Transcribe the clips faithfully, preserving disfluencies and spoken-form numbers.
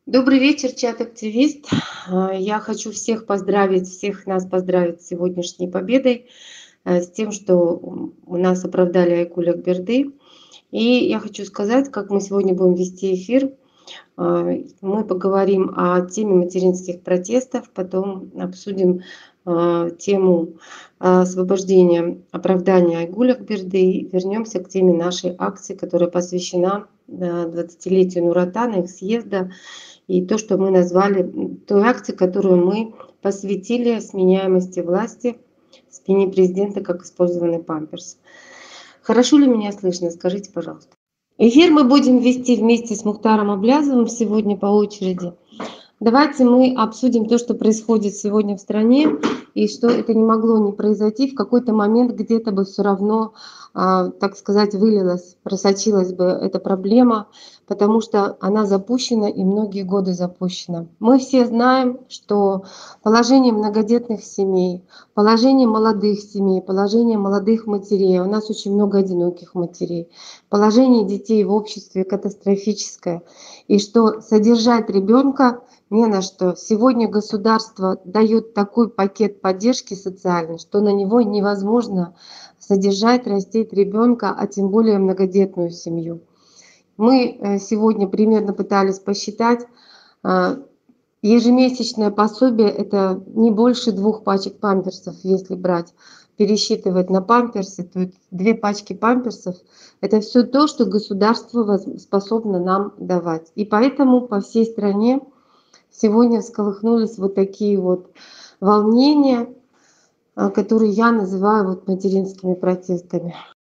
Добрый вечер, чат-активист. А, Я хочу всех поздравить, всех нас поздравить с сегодняшней победой, э, с тем, что м, у нас оправдали Айгуль Акберды. И я хочу сказать, как мы сегодня будем вести эфир. А, Мы поговорим о теме материнских протестов, потом обсудим а, тему а, освобождения, оправдания Айгуль Акберды и вернемся к теме нашей акции, которая посвящена а, двадцатилетию Нуротана, их съезда, и то, что мы назвали, м, той акцией, которую мы посвятили сменяемости власти, смене президента как использованный памперс. Хорошо ли меня слышно? Скажите, пожалуйста. Эфир мы будем вести вместе с Мухтаром Аблязовым сегодня по очереди. Давайте мы обсудим то, что происходит сегодня в стране, и что это не могло не произойти. В какой-то момент где-то бы все равно, а, так сказать, вылилась, просочилась бы эта проблема, потому что она запущена и многие годы запущена. Мы все знаем, что положение многодетных семей, положение молодых семей, положение молодых матерей, у нас очень много одиноких матерей, положение детей в обществе катастрофическое, и что содержать ребенка не на что. Сегодня государство дает такой пакет поддержки социальной, что на него невозможно содержать, растить ребенка, а тем более многодетную семью. Мы э, сегодня примерно пытались посчитать, э, ежемесячное пособие — это не больше двух пачек памперсов, если брать, пересчитывать на памперсы, то есть две пачки памперсов — это все то, что государство воз- способно нам давать. И поэтому по всей стране сегодня всколыхнулись вот такие вот волнения, а, которые я называю вот материнскими протестами.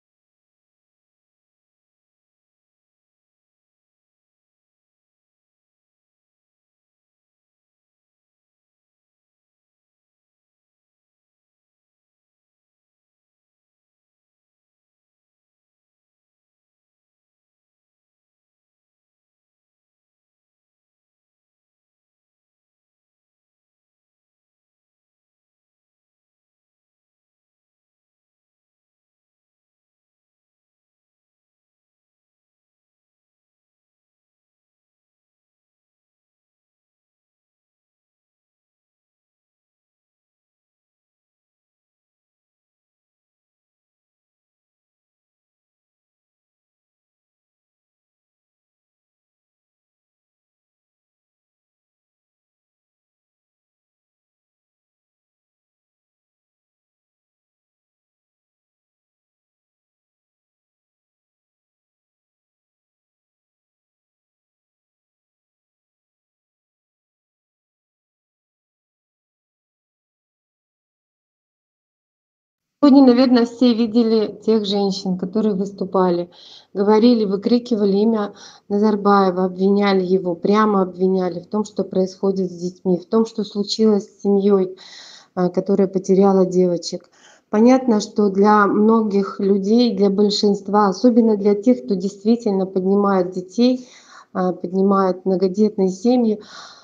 Сегодня, наверное, все видели тех женщин, которые выступали, говорили, выкрикивали имя Назарбаева, обвиняли его, прямо обвиняли в том, что происходит с детьми, в том, что случилось с семьей, а, которая потеряла девочек. Понятно, что для многих людей, для большинства, особенно для тех, кто действительно поднимает детей, а, поднимает многодетные семьи,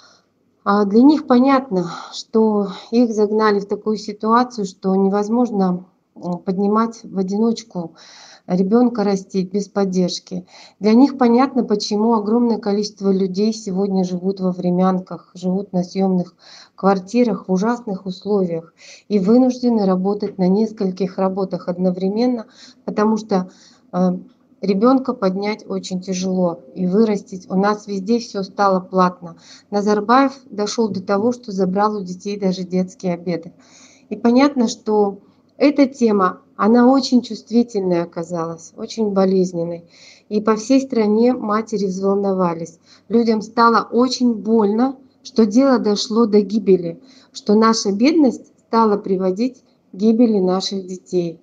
а, для них понятно, что их загнали в такую ситуацию, что невозможно м, поднимать в одиночку ребенка, растить без поддержки. Для них понятно, почему огромное количество людей сегодня живут во времянках, живут на съемных квартирах в ужасных условиях и вынуждены работать на нескольких работах одновременно, потому что э, ребенка поднять очень тяжело и вырастить. У нас везде все стало платно. Назарбаев дошел до того, что забрал у детей даже детские обеды. И понятно, что эта тема, она очень чувствительной оказалась, очень болезненной. И по всей стране матери взволновались. Людям стало очень больно, что дело дошло до гибели, что наша бедность стала приводить к гибели наших детей.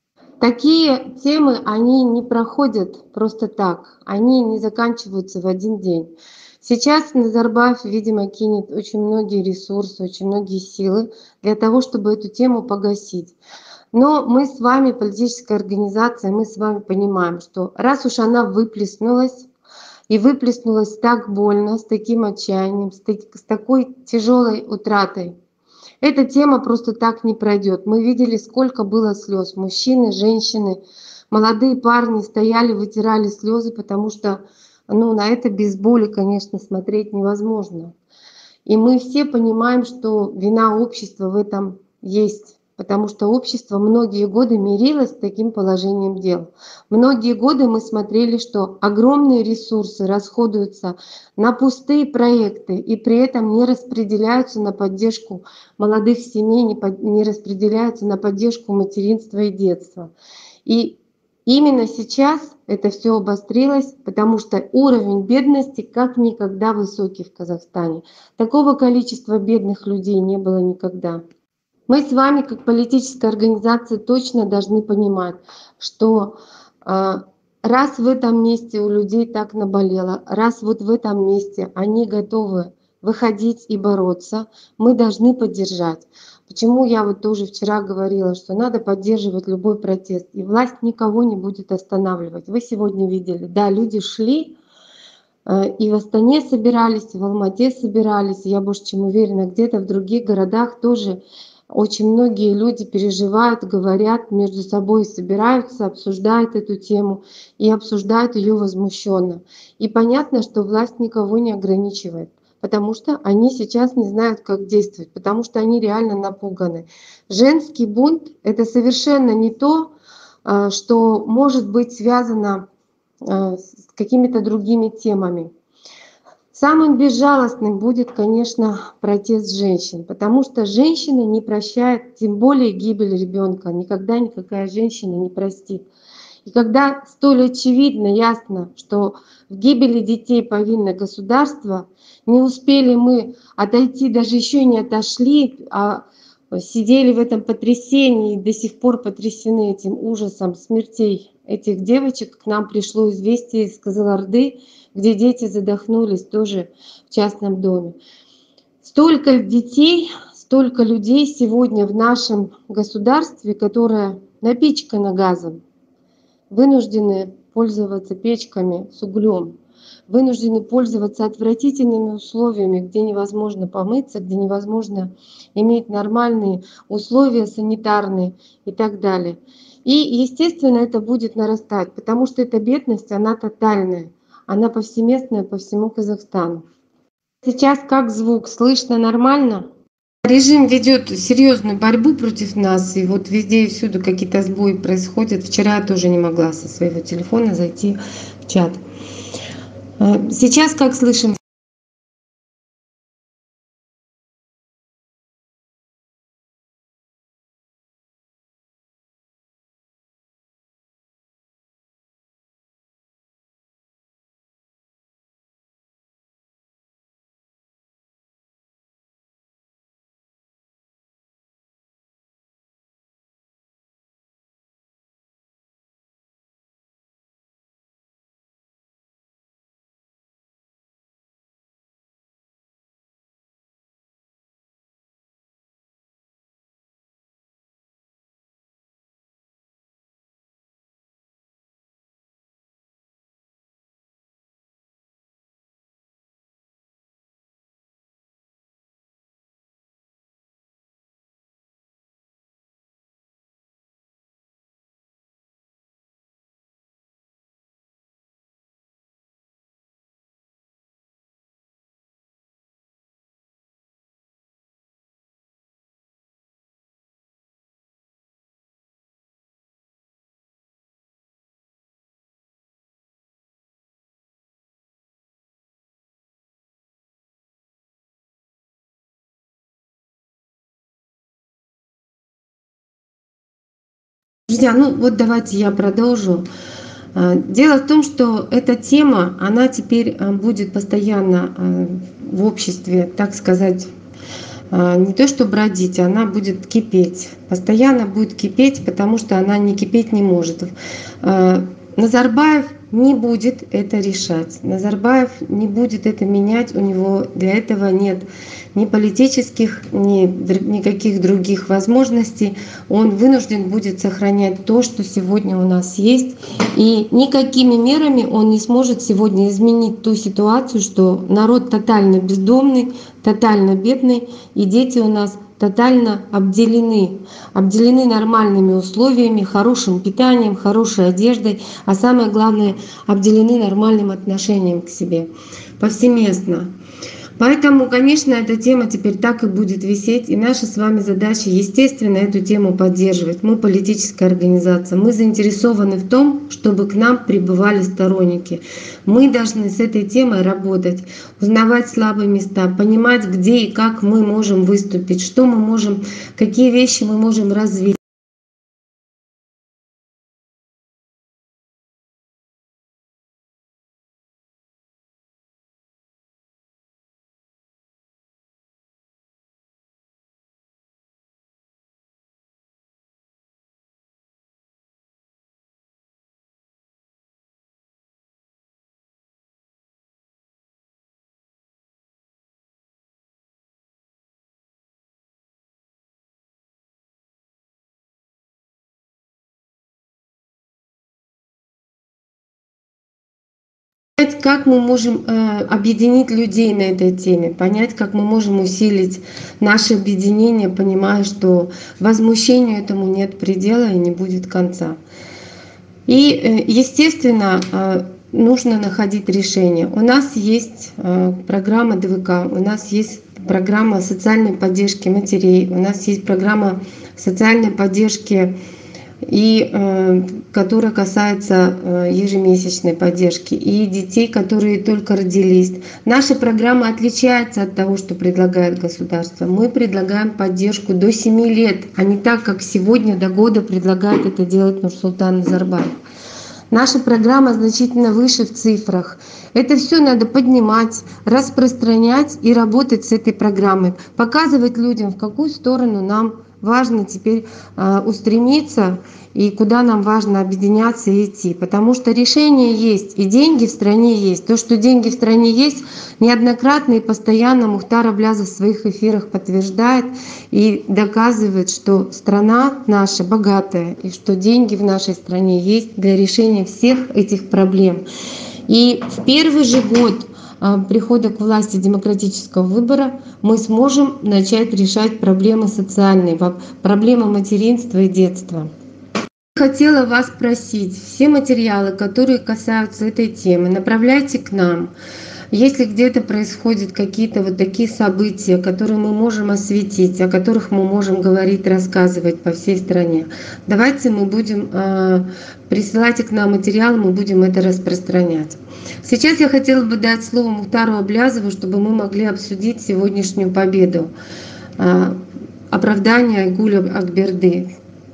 Такие темы, они не проходят просто так, они не заканчиваются в один день. Сейчас Назарбаев, видимо, кинет очень многие ресурсы, очень многие силы для того, чтобы эту тему погасить. Но мы с вами, политическая организация, мы с вами понимаем, что раз уж она выплеснулась, и выплеснулась так больно, с таким отчаянием, с, так- с такой тяжелой утратой, эта тема просто так не пройдет. Мы видели, сколько было слез. Мужчины, женщины, молодые парни стояли, вытирали слезы, потому что ну, на это без боли, конечно, смотреть невозможно. И мы все понимаем, что вина общества в этом есть, потому что общество многие годы мирилось с таким положением дел. Многие годы мы смотрели, что огромные ресурсы расходуются на пустые проекты и при этом не распределяются на поддержку молодых семей, не, под, не распределяются на поддержку материнства и детства. И именно сейчас это все обострилось, потому что уровень бедности как никогда высокий в Казахстане. Такого количества бедных людей не было никогда. Мы с вами, как политическая организация, точно должны понимать, что э, раз в этом месте у людей так наболело, раз вот в этом месте они готовы выходить и бороться, мы должны поддержать. Почему я вот тоже вчера говорила, что надо поддерживать любой протест, и власть никого не будет останавливать. Вы сегодня видели, да, люди шли, и в Астане собирались, и в Алмате собирались, и я больше чем уверена, где-то в других городах тоже очень многие люди переживают, говорят, между собой собираются, обсуждают эту тему и обсуждают ее возмущенно. И понятно, что власть никого не ограничивает, потому что они сейчас не знают, как действовать, потому что они реально напуганы. Женский бунт — это совершенно не то, что может быть связано с какими-то другими темами. Самым безжалостным будет, конечно, протест женщин, потому что женщина не прощает, тем более гибель ребенка. Никогда никакая женщина не простит. И когда столь очевидно, ясно, что в гибели детей повинно государство, не успели мы отойти, даже еще не отошли, а сидели в этом потрясении и до сих пор потрясены этим ужасом смертей этих девочек, к нам пришло известие из Кызылорды, где дети задохнулись тоже в частном доме. Столько детей, столько людей сегодня в нашем государстве, которое напичкано газом, вынуждены пользоваться печками с углем, вынуждены пользоваться отвратительными условиями, где невозможно помыться, где невозможно иметь нормальные условия санитарные и так далее. И, естественно, это будет нарастать, потому что эта бедность, она тотальная, она повсеместная по всему Казахстану. Сейчас как звук? Слышно нормально? Режим ведет серьезную борьбу против нас, и вот везде и всюду какие-то сбои происходят. Вчера я тоже не могла со своего телефона зайти в чат. Сейчас как слышим? Друзья, ну вот давайте я продолжу. Дело в том, что эта тема, она теперь будет постоянно в обществе, так сказать, не то что бродить, она будет кипеть. Постоянно будет кипеть, потому что она не кипеть не может. Назарбаев не будет это решать. Назарбаев не будет это менять, у него для этого нет ни политических, ни никаких других возможностей. Он вынужден будет сохранять то, что сегодня у нас есть. И никакими мерами он не сможет сегодня изменить ту ситуацию, что народ тотально бездомный, тотально бедный, и дети у нас тотально обделены. Обделены нормальными условиями, хорошим питанием, хорошей одеждой, а самое главное, обделены нормальным отношением к себе повсеместно. Поэтому, конечно, эта тема теперь так и будет висеть, и наша с вами задача, естественно, эту тему поддерживать. Мы политическая организация, мы заинтересованы в том, чтобы к нам прибывали сторонники. Мы должны с этой темой работать, узнавать слабые места, понимать, где и как мы можем выступить, что мы можем, какие вещи мы можем развить. Как мы можем э, объединить людей на этой теме, понять, как мы можем усилить наше объединение, понимая, что возмущению этому нет предела и не будет конца. И, э, естественно, э, нужно находить решение. У нас есть э, программа Д В К, у нас есть программа социальной поддержки матерей, у нас есть программа социальной поддержки, и э, которая касается э, ежемесячной поддержки, и детей, которые только родились. Наша программа отличается от того, что предлагает государство. Мы предлагаем поддержку до семи лет, а не так, как сегодня до года предлагает это делать Нурсултан Назарбаев. Наша программа значительно выше в цифрах. Это все надо поднимать, распространять и работать с этой программой, показывать людям, в какую сторону нам важно теперь э, устремиться и куда нам важно объединяться и идти. Потому что решение есть, и деньги в стране есть. То, что деньги в стране есть, неоднократно и постоянно Мухтар Аблязов в своих эфирах подтверждает и доказывает, что страна наша богатая, и что деньги в нашей стране есть для решения всех этих проблем. И в первый же год прихода к власти демократического выбора мы сможем начать решать проблемы социальные, проблемы материнства и детства. Хотела вас просить, все материалы, которые касаются этой темы, направляйте к нам. Если где-то происходят какие-то вот такие события, которые мы можем осветить, о которых мы можем говорить, рассказывать по всей стране, давайте мы будем э, присылайте к нам материалы, мы будем это распространять. Сейчас я хотела бы дать слово Мухтару Аблязову, чтобы мы могли обсудить сегодняшнюю победу, э, оправдание Айгуля Акберды.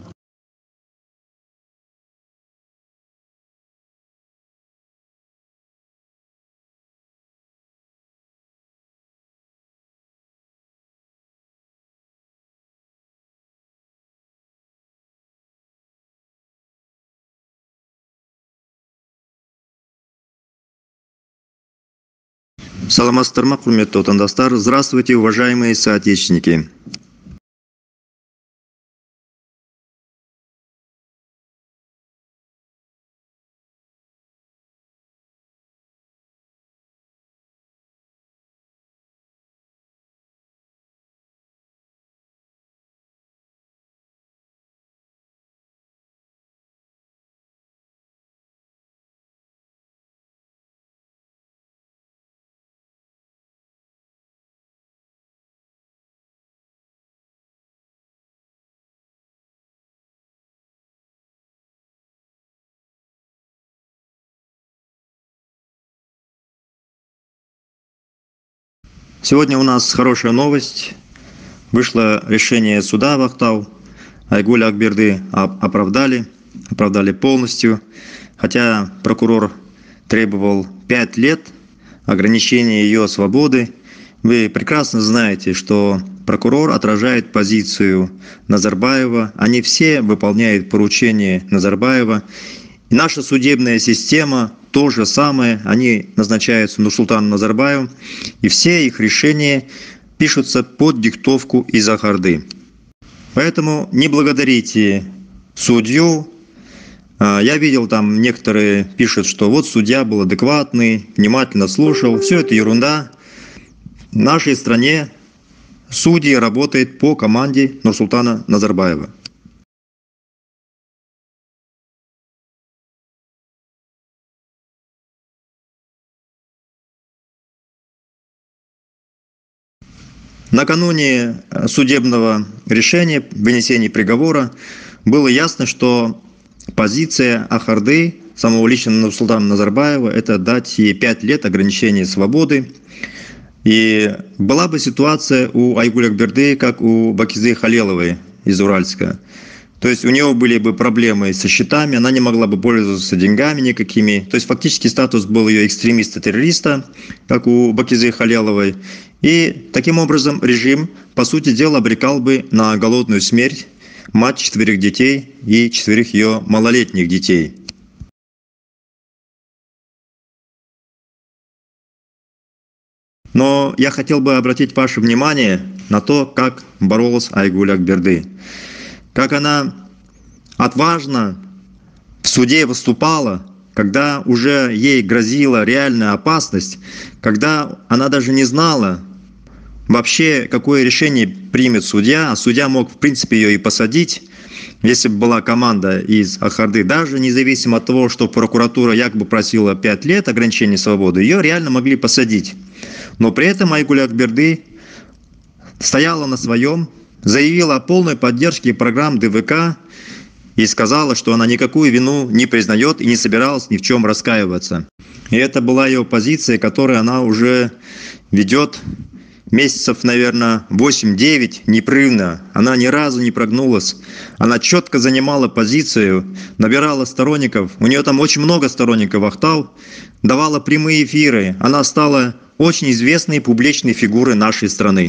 Саламатсыздар, құрметті отандастар. Здравствуйте, уважаемые соотечественники. Сегодня у нас хорошая новость. Вышло решение суда в Актау. Айгуля Акберды оправдали, оправдали полностью. Хотя прокурор требовал пять лет ограничения ее свободы. Вы прекрасно знаете, что прокурор отражает позицию Назарбаева. Они все выполняют поручения Назарбаева. И наша судебная система то же самое. Они назначаются Нурсултаном Назарбаевым. И все их решения пишутся под диктовку из Ахарды. Поэтому не благодарите судью. Я видел, там некоторые пишут, что вот судья был адекватный, внимательно слушал. Все это ерунда. в нашей стране судьи работают по команде Нурсултана Назарбаева. Накануне судебного решения, вынесения приговора, было ясно, что позиция Ахарды, самого лично Нурсултана Назарбаева, это дать ей пять лет ограничения свободы. И была бы ситуация у Айгуль Акберди, как у Бакизы Халиловой из Уральска. То есть у нее были бы проблемы со счетами, она не могла бы пользоваться деньгами никакими. То есть фактически статус был ее экстремиста-террориста, как у Бакизы Халиловой. И таким образом режим, по сути дела, обрекал бы на голодную смерть мать четверых детей и четверых ее малолетних детей. Но я хотел бы обратить ваше внимание на то, как боролась Айгуль Акберди. Как она отважно в суде выступала, когда уже ей грозила реальная опасность, когда она даже не знала вообще, какое решение примет судья, а судья мог, в принципе, ее и посадить, если бы была команда из Ахарды, даже независимо от того, что прокуратура якобы просила пять лет ограничения свободы, ее реально могли посадить. Но при этом Айгуль Акберди стояла на своем, заявила о полной поддержке программ ДВК и сказала, что она никакую вину не признает и не собиралась ни в чем раскаиваться. И это была ее позиция, которую она уже ведет месяцев, наверное, восемь-девять непрерывно. Она ни разу не прогнулась. Она четко занимала позицию, набирала сторонников. У нее там очень много сторонников Ахтау, давала прямые эфиры. Она стала очень известной публичной фигурой нашей страны.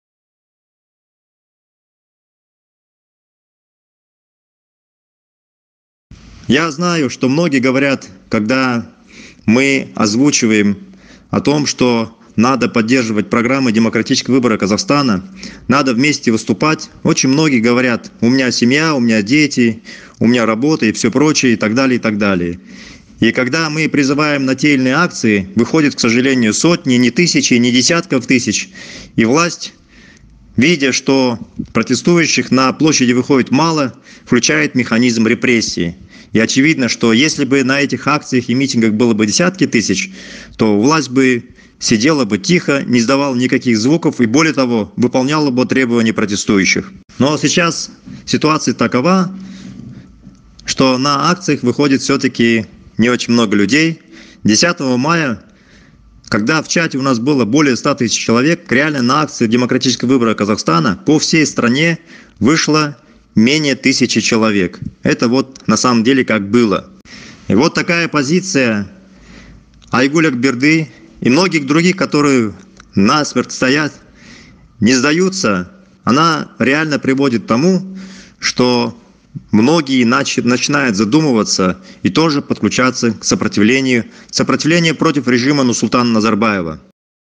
Я знаю, что многие говорят, когда мы озвучиваем о том, что надо поддерживать программы демократического выбора Казахстана, надо вместе выступать. Очень многие говорят: у меня семья, у меня дети, у меня работа и все прочее, и так далее, и так далее. И когда мы призываем на те или иные акции, выходит, к сожалению, сотни, не тысячи, не десятков тысяч. И власть, видя, что протестующих на площади выходит мало, включает механизм репрессии. И очевидно, что если бы на этих акциях и митингах было бы десятки тысяч, то власть бы сидела бы тихо, не издавала никаких звуков и, более того, выполняла бы требования протестующих. Но сейчас ситуация такова, что на акциях выходит все-таки не очень много людей. десятого мая, когда в чате у нас было более ста тысяч человек, реально на акции демократического выбора Казахстана по всей стране вышло менее тысячи человек. Это вот на самом деле как было. И вот такая позиция Айгуль Акберди и многих других, которые насмерть стоят, не сдаются, она реально приводит к тому, что многие начинают задумываться и тоже подключаться к сопротивлению, сопротивлению против режима Нурсултана Назарбаева.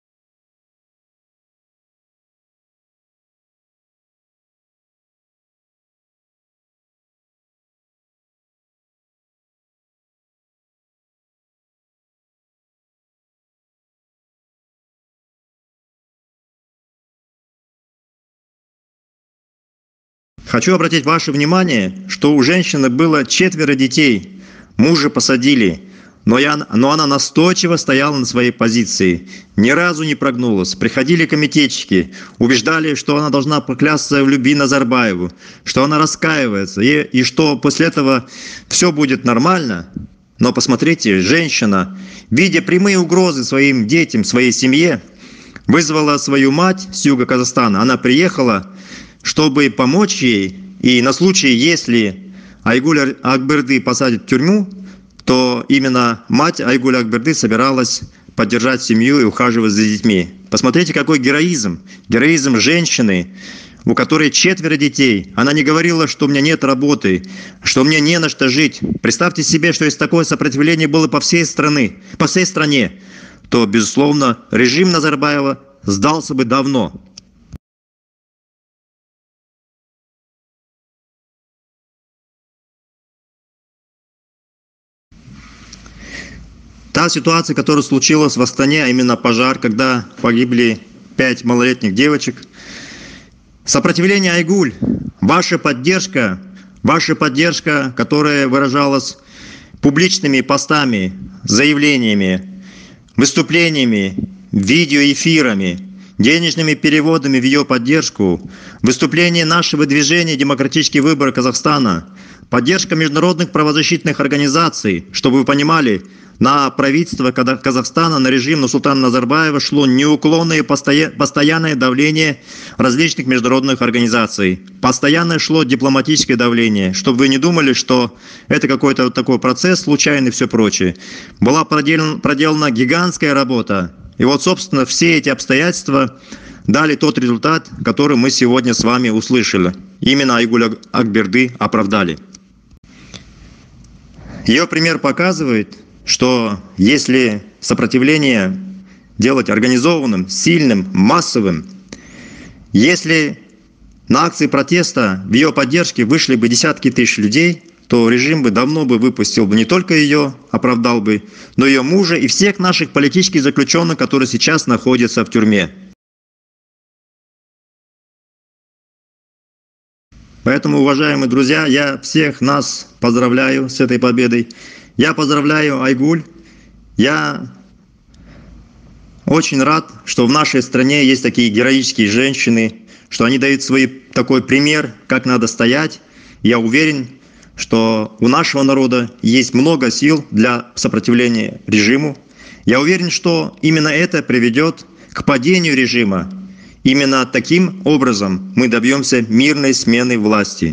Хочу обратить ваше внимание, что у женщины было четверо детей, мужа посадили, но, я, но она настойчиво стояла на своей позиции, ни разу не прогнулась. Приходили комитетчики, убеждали, что она должна поклясться в любви Назарбаеву, что она раскаивается, и, и что после этого все будет нормально. Но посмотрите, женщина, видя прямые угрозы своим детям, своей семье, вызвала свою мать с юга Казахстана. Она приехала, чтобы помочь ей, и на случай, если Айгуль Акберди посадят в тюрьму, то именно мать Айгуль Акберди собиралась поддержать семью и ухаживать за детьми. Посмотрите, какой героизм. Героизм женщины, у которой четверо детей. Она не говорила, что у меня нет работы, что мне не на что жить. Представьте себе, что если такое сопротивление было по всей стране, по всей стране, то, безусловно, режим Назарбаева сдался бы давно. Та ситуация, которая случилась в Астане, а именно пожар, когда погибли пять малолетних девочек. Сопротивление Айгуль, ваша поддержка, ваша поддержка, которая выражалась публичными постами, заявлениями, выступлениями, видеоэфирами, денежными переводами в ее поддержку, выступление нашего движения «Демократический выбор Казахстана», поддержка международных правозащитных организаций, чтобы вы понимали, на правительство Казахстана, на режим Нурсултана Назарбаева шло неуклонное постоянное давление различных международных организаций. Постоянно шло дипломатическое давление, чтобы вы не думали, что это какой-то вот такой процесс случайный и все прочее. Была проделана, проделана гигантская работа. И вот, собственно, все эти обстоятельства дали тот результат, который мы сегодня с вами услышали. Именно Айгуль Акберды оправдали. Ее пример показывает, что если сопротивление делать организованным, сильным, массовым, если на акции протеста в ее поддержке вышли бы десятки тысяч людей, то режим бы давно бы выпустил бы не только ее, оправдал бы, но и ее мужа и всех наших политических заключенных, которые сейчас находятся в тюрьме. Поэтому, уважаемые друзья, я всех нас поздравляю с этой победой. Я поздравляю Айгуль. Я очень рад, что в нашей стране есть такие героические женщины, что они дают свой такой пример, как надо стоять. Я уверен, что у нашего народа есть много сил для сопротивления режиму. Я уверен, что именно это приведет к падению режима. Именно таким образом мы добьемся мирной смены власти.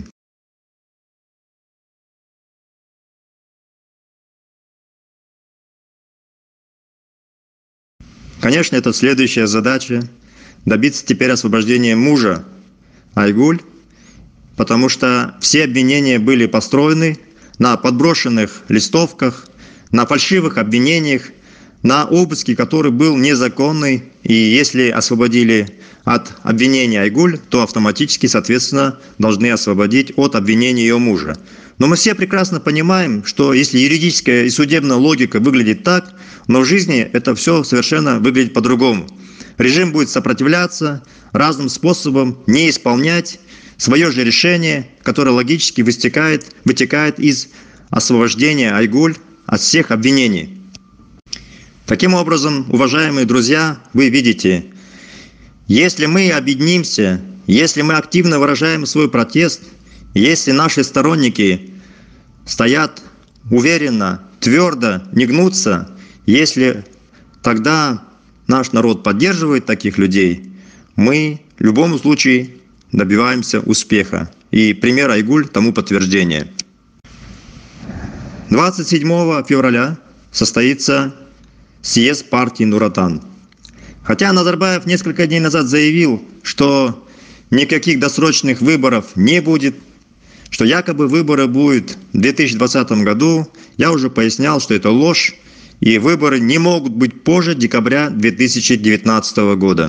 Конечно, это следующая задача – добиться теперь освобождения мужа Айгуль, потому что все обвинения были построены на подброшенных листовках, на фальшивых обвинениях, на обыске, который был незаконный. И если освободили от обвинения Айгуль, то автоматически, соответственно, должны освободить от обвинения ее мужа. Но мы все прекрасно понимаем, что если юридическая и судебная логика выглядит так, но в жизни это все совершенно выглядит по-другому. Режим будет сопротивляться разным способом, не исполнять свое же решение, которое логически вытекает, вытекает из освобождения Айгуль от всех обвинений. Таким образом, уважаемые друзья, вы видите, если мы объединимся, если мы активно выражаем свой протест, если наши сторонники стоят уверенно, твердо, не гнутся, если тогда наш народ поддерживает таких людей, мы в любом случае добиваемся успеха. И пример Айгуль тому подтверждение. двадцать седьмого февраля состоится съезд партии Нур-Отан. Хотя Назарбаев несколько дней назад заявил, что никаких досрочных выборов не будет, что якобы выборы будут в две тысячи двадцатом году, я уже пояснял, что это ложь, и выборы не могут быть позже декабря две тысячи девятнадцатого года.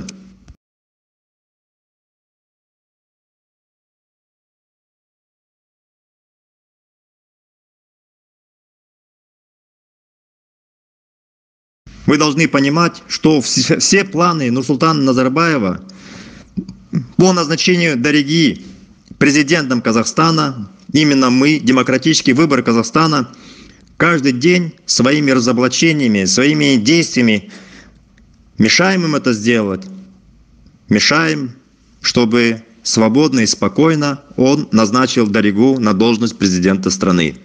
Вы должны понимать, что все планы Нурсултана Назарбаева по назначению Дариги президентом Казахстана, именно мы, демократический выбор Казахстана, каждый день своими разоблачениями, своими действиями мешаем им это сделать. Мешаем, чтобы свободно и спокойно он назначил Даригу на должность президента страны.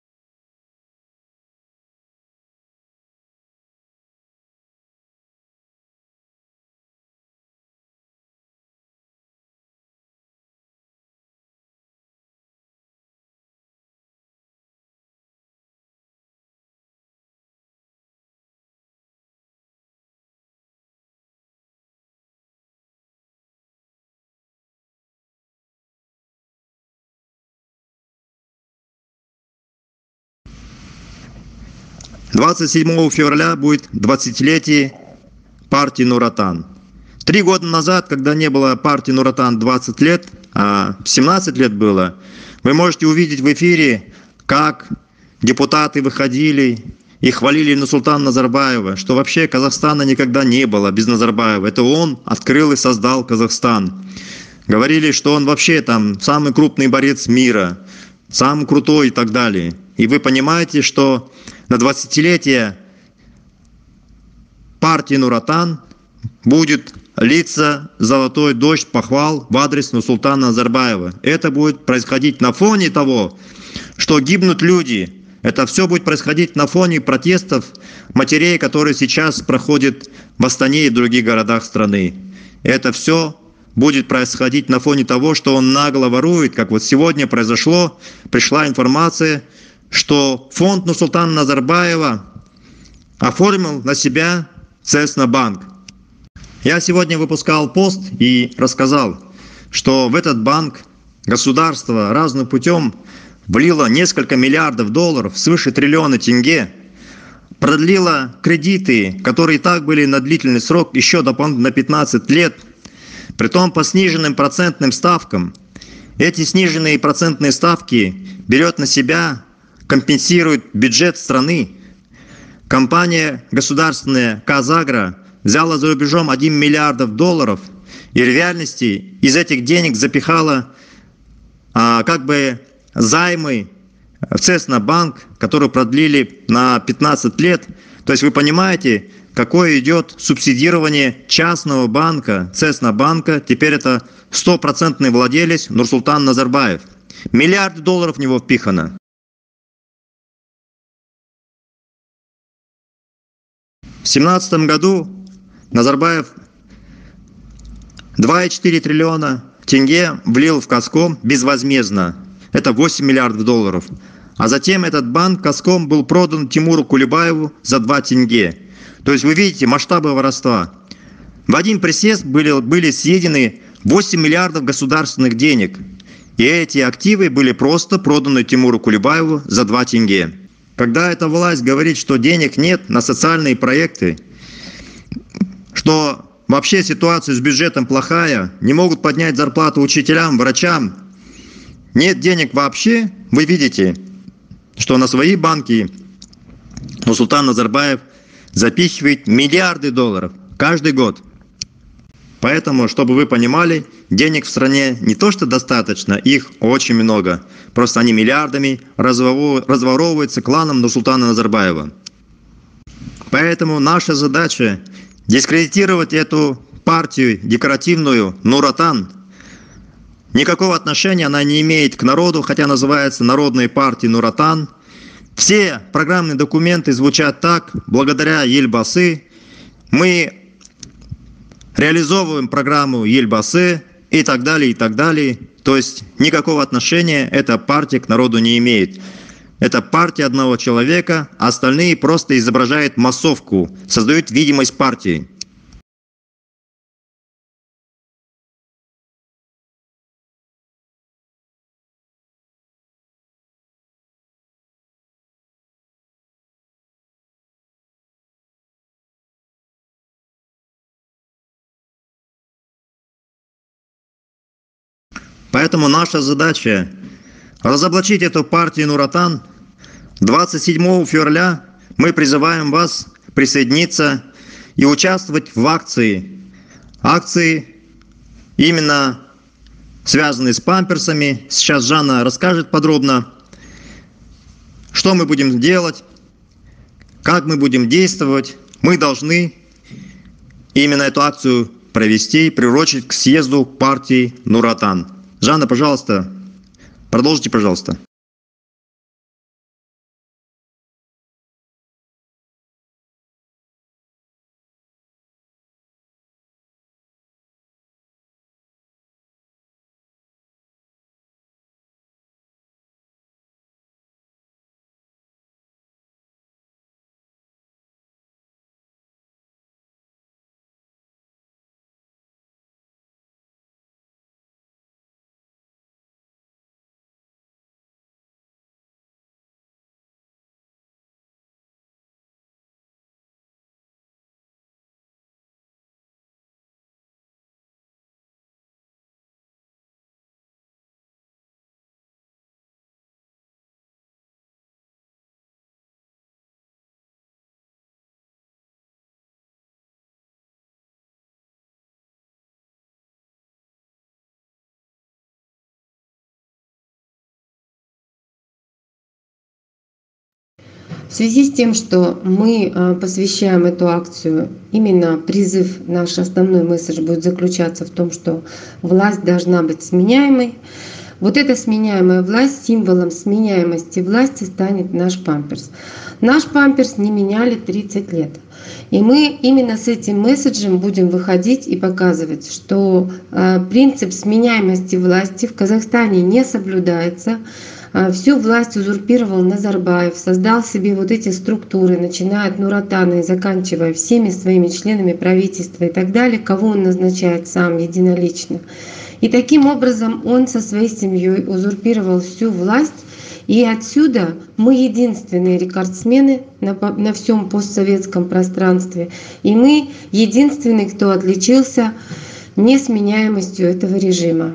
двадцать седьмого февраля будет двадцатилетие партии Нур-Отан. Три года назад, когда не было партии Нур-Отан двадцать лет, а семнадцать лет было, вы можете увидеть в эфире, как депутаты выходили и хвалили Нурсултана Назарбаева, что вообще Казахстана никогда не было без Назарбаева. Это он открыл и создал Казахстан. Говорили, что он вообще там самый крупный борец мира, самый крутой и так далее. И вы понимаете, что на двадцатилетие партии Нур-Отан будет литься золотой дождь похвал в адрес Нурсултана Назарбаева. Это будет происходить на фоне того, что гибнут люди. Это все будет происходить на фоне протестов матерей, которые сейчас проходят в Астане и в других городах страны. Это все будет происходить на фоне того, что он нагло ворует, как вот сегодня произошло, пришла информация, что фонд Нурсултана Назарбаева оформил на себя Цеснабанк. Я сегодня выпускал пост и рассказал, что в этот банк государство разным путем влило несколько миллиардов долларов, свыше триллиона тенге, продлило кредиты, которые и так были на длительный срок, еще дополнительно на пятнадцать лет, притом по сниженным процентным ставкам. Эти сниженные процентные ставки берет на себя, компенсирует бюджет страны. Компания государственная «Казагро» взяла за рубежом один миллиард долларов и в реальности из этих денег запихала а, как бы займы в Цеснабанк, которые продлили на пятнадцать лет. То есть вы понимаете, какое идет субсидирование частного банка, Цеснабанка. Теперь это стопроцентный владелец Нурсултан Назарбаев. Миллиарды долларов в него впихано. В две тысячи семнадцатом году Назарбаев два и четыре триллиона тенге влил в Казком безвозмездно. Это восемь миллиардов долларов. А затем этот банк Казком был продан Тимуру Кулебаеву за два тенге. То есть вы видите масштабы воровства. В один присест были, были съедены восемь миллиардов государственных денег. И эти активы были просто проданы Тимуру Кулебаеву за два тенге. Когда эта власть говорит, что денег нет на социальные проекты, что вообще ситуация с бюджетом плохая, не могут поднять зарплату учителям, врачам, нет денег вообще, вы видите, что на свои банки Нурсултан Назарбаев запихивает миллиарды долларов каждый год. Поэтому, чтобы вы понимали, денег в стране не то что достаточно, их очень много. Просто они миллиардами разворовываются кланом Нурсултана Назарбаева. Поэтому наша задача дискредитировать эту партию декоративную Нур-Отан. Никакого отношения она не имеет к народу, хотя называется Народной партией Нур-Отан. Все программные документы звучат так: благодаря Елбасы мы реализовываем программу Елбасы и так далее, и так далее. То есть никакого отношения эта партия к народу не имеет. Это партия одного человека, а остальные просто изображают массовку, создают видимость партии. Поэтому наша задача разоблачить эту партию Нур-Отан. двадцать седьмого февраля мы призываем вас присоединиться и участвовать в акции. Акции именно связанные с памперсами. Сейчас Жанна расскажет подробно, что мы будем делать, как мы будем действовать. Мы должны именно эту акцию провести, приурочить к съезду партии Нур-Отан. Жанна, пожалуйста, продолжите, пожалуйста. В связи с тем, что мы посвящаем эту акцию, именно призыв, наш основной месседж будет заключаться в том, что власть должна быть сменяемой. Вот эта сменяемая власть, символом сменяемости власти станет наш памперс. Наш памперс не меняли тридцать лет. И мы именно с этим месседжем будем выходить и показывать, что принцип сменяемости власти в Казахстане не соблюдается. Всю власть узурпировал Назарбаев, создал себе вот эти структуры, начиная от Нуратана и заканчивая всеми своими членами правительства и так далее, кого он назначает сам единолично. И таким образом он со своей семьей узурпировал всю власть. И отсюда мы единственные рекордсмены на, на всем постсоветском пространстве. И мы единственные, кто отличился несменяемостью этого режима.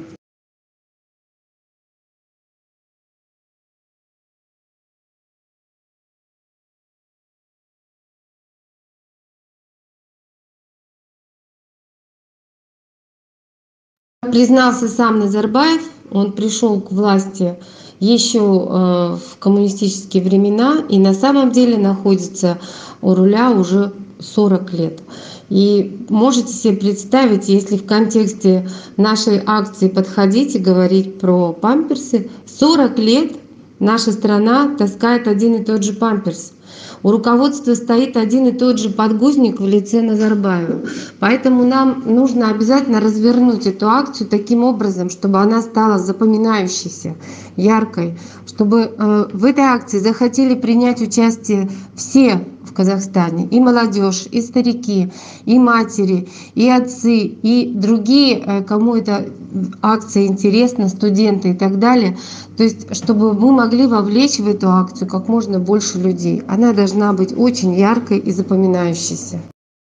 Признался сам Назарбаев, он пришел к власти еще в коммунистические времена и на самом деле находится у руля уже сорок лет. И можете себе представить, если в контексте нашей акции подходить и говорить про памперсы, сорок лет наша страна таскает один и тот же памперс. У руководства стоит один и тот же подгузник в лице Назарбаева. Поэтому нам нужно обязательно развернуть эту акцию таким образом, чтобы она стала запоминающейся, яркой, чтобы в этой акции захотели принять участие все в Казахстане, и молодежь, и старики, и матери, и отцы, и другие, кому эта акция интересна, студенты и так далее. То есть, чтобы мы могли вовлечь в эту акцию как можно больше людей. Она должна быть очень яркой и запоминающейся.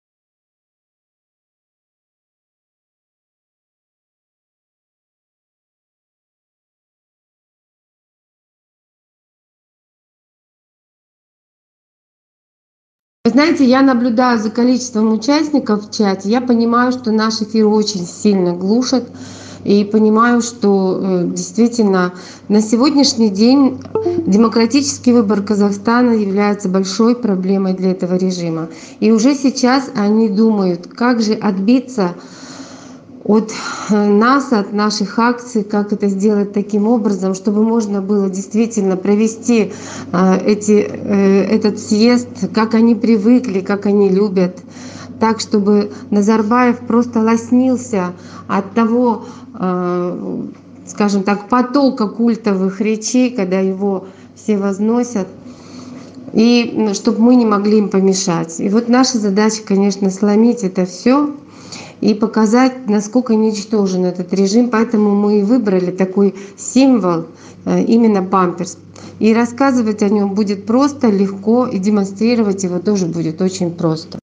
Вы знаете, я наблюдаю за количеством участников в чате, я понимаю, что наш эфир очень сильно глушат, и понимаю, что действительно на сегодняшний день демократический выбор Казахстана является большой проблемой для этого режима. И уже сейчас они думают, как же отбиться от нас, от наших акций, как это сделать таким образом, чтобы можно было действительно провести эти, этот съезд, как они привыкли, как они любят, так, чтобы Назарбаев просто лоснился от того, скажем так, потока культовых речей, когда его все возносят, и чтобы мы не могли им помешать. И вот наша задача, конечно, сломить это все и показать, насколько ничтожен этот режим. Поэтому мы и выбрали такой символ, именно памперс. И рассказывать о нем будет просто, легко, и демонстрировать его тоже будет очень просто.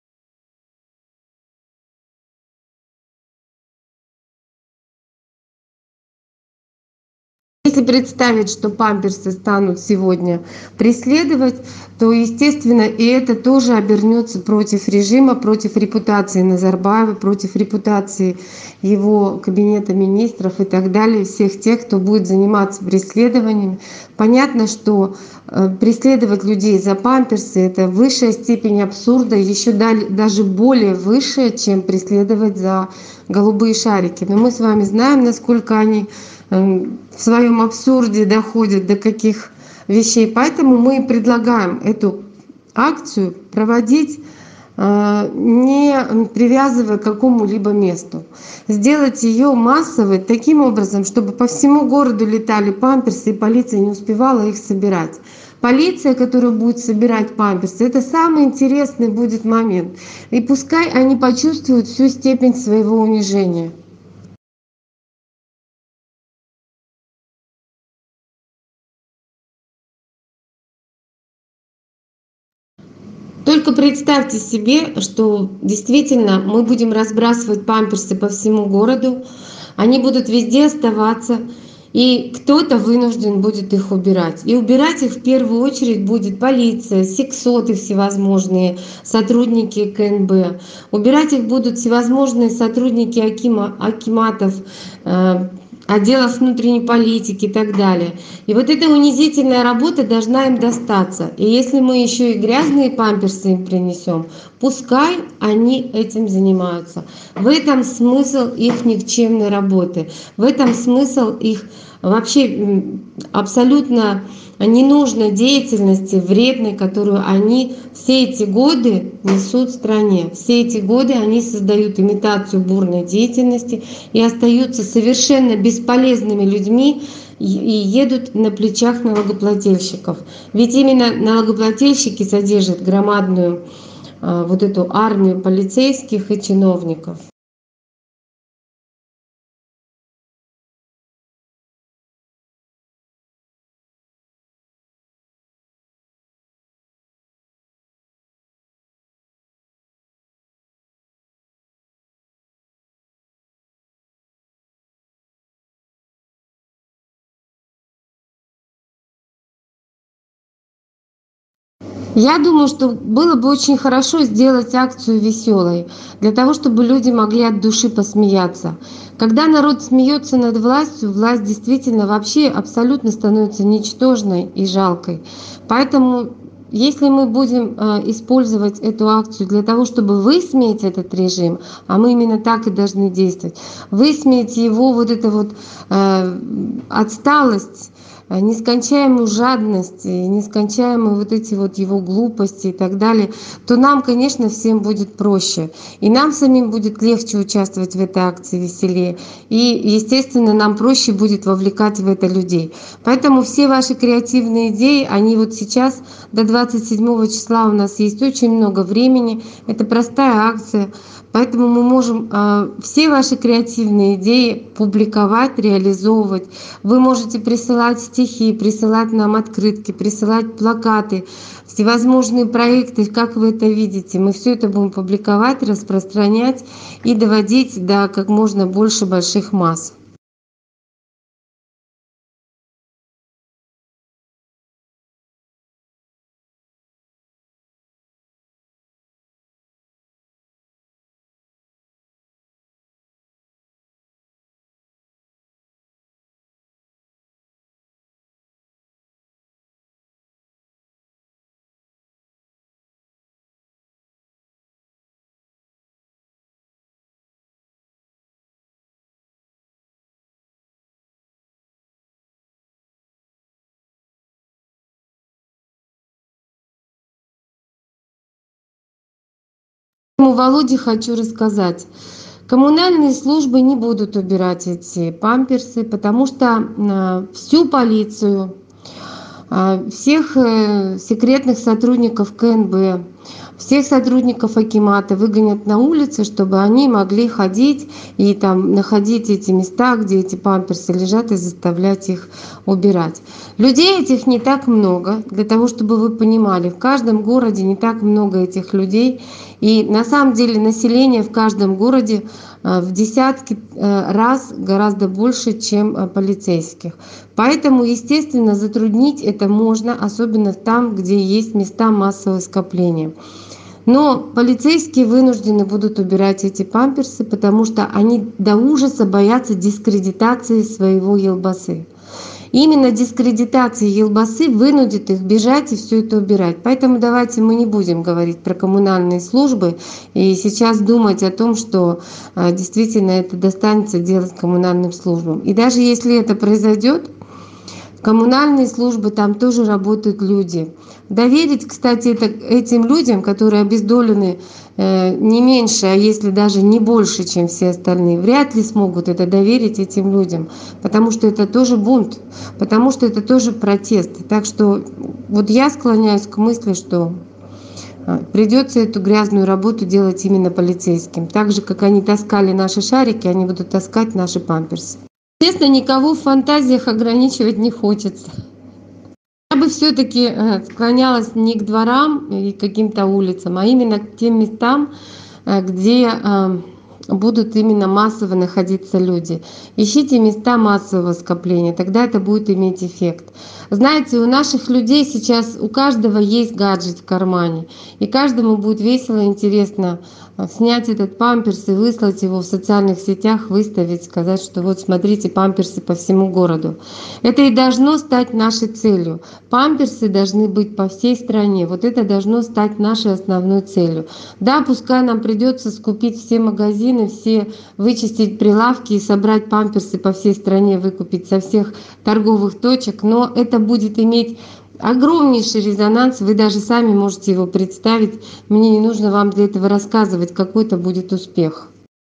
Если представить, что памперсы станут сегодня преследовать, то, естественно, и это тоже обернется против режима, против репутации Назарбаева, против репутации его кабинета министров и так далее, всех тех, кто будет заниматься преследованием. Понятно, что преследовать людей за памперсы — это высшая степень абсурда, еще даже более высшая, чем преследовать за голубые шарики. Но мы с вами знаем, насколько они в своем абсурде доходят до каких вещей. Поэтому мы предлагаем эту акцию проводить, не привязывая к какому-либо месту. Сделать ее массовой таким образом, чтобы по всему городу летали памперсы, и полиция не успевала их собирать. Полиция, которая будет собирать памперсы, это самый интересный будет момент. И пускай они почувствуют всю степень своего унижения. Только представьте себе, что действительно мы будем разбрасывать памперсы по всему городу, они будут везде оставаться, и кто-то вынужден будет их убирать. И убирать их в первую очередь будет полиция, сексоты всевозможные, сотрудники ка эн бэ. Убирать их будут всевозможные сотрудники акима, акиматов, отделов внутренней политики и так далее. И вот эта унизительная работа должна им достаться. И если мы еще и грязные памперсы им принесем, пускай они этим занимаются. В этом смысл их никчемной работы, в этом смысл их вообще абсолютно ненужной деятельности, вредной, которую они все эти годы несут в стране. Все эти годы они создают имитацию бурной деятельности и остаются совершенно бесполезными людьми и едут на плечах налогоплательщиков. Ведь именно налогоплательщики содержат громадную вот эту армию полицейских и чиновников. Я думаю, что было бы очень хорошо сделать акцию веселой, для того, чтобы люди могли от души посмеяться. Когда народ смеется над властью, власть действительно вообще абсолютно становится ничтожной и жалкой. Поэтому, если мы будем использовать эту акцию для того, чтобы высмеять этот режим, а мы именно так и должны действовать, высмеять его вот эту вот э, отсталость, нескончаемую жадность, нескончаемые вот эти вот его глупости и так далее, то нам, конечно, всем будет проще. И нам самим будет легче участвовать в этой акции, веселее. И, естественно, нам проще будет вовлекать в это людей. Поэтому все ваши креативные идеи, они вот сейчас до двадцать седьмого числа у нас есть очень много времени. Это простая акция. Поэтому мы можем э, все ваши креативные идеи публиковать, реализовывать. Вы можете присылать стихи, присылать нам открытки, присылать плакаты, всевозможные проекты, как вы это видите. Мы все это будем публиковать, распространять и доводить до как можно больше больших масс. Володе хочу рассказать. Коммунальные службы не будут убирать эти памперсы, потому что всю полицию, всех секретных сотрудников ка эн бэ, всех сотрудников акимата выгонят на улицы, чтобы они могли ходить и там находить эти места, где эти памперсы лежат, и заставлять их убирать. Людей этих не так много, для того, чтобы вы понимали, в каждом городе не так много этих людей. И на самом деле население в каждом городе в десятки раз гораздо больше, чем полицейских. Поэтому, естественно, затруднить это можно, особенно там, где есть места массового скопления. Но полицейские вынуждены будут убирать эти памперсы, потому что они до ужаса боятся дискредитации своего елбасы. Именно дискредитация елбасы вынудит их бежать и все это убирать. Поэтому давайте мы не будем говорить про коммунальные службы и сейчас думать о том, что действительно это достанется делать коммунальным службам. И даже если это произойдет, коммунальные службы, там тоже работают люди. Доверить, кстати, это, этим людям, которые обездолены э, не меньше, а если даже не больше, чем все остальные, вряд ли смогут это доверить этим людям, потому что это тоже бунт, потому что это тоже протест. Так что вот я склоняюсь к мысли, что придется эту грязную работу делать именно полицейским. Так же, как они таскали наши шарики, они будут таскать наши памперсы. Естественно, никого в фантазиях ограничивать не хочется. Я бы все-таки склонялась не к дворам и каким-то улицам, а именно к тем местам, где будут именно массово находиться люди. Ищите места массового скопления, тогда это будет иметь эффект. Знаете, у наших людей сейчас, у каждого есть гаджет в кармане, и каждому будет весело, интересно снять этот памперс и выслать его в социальных сетях, выставить, сказать, что вот смотрите, памперсы по всему городу. Это и должно стать нашей целью. Памперсы должны быть по всей стране. Вот это должно стать нашей основной целью. Да, пускай нам придется скупить все магазины, все вычистить прилавки и собрать памперсы по всей стране, выкупить со всех торговых точек, но это будет иметь огромнейший резонанс, вы даже сами можете его представить. Мне не нужно вам для этого рассказывать, какой это будет успех.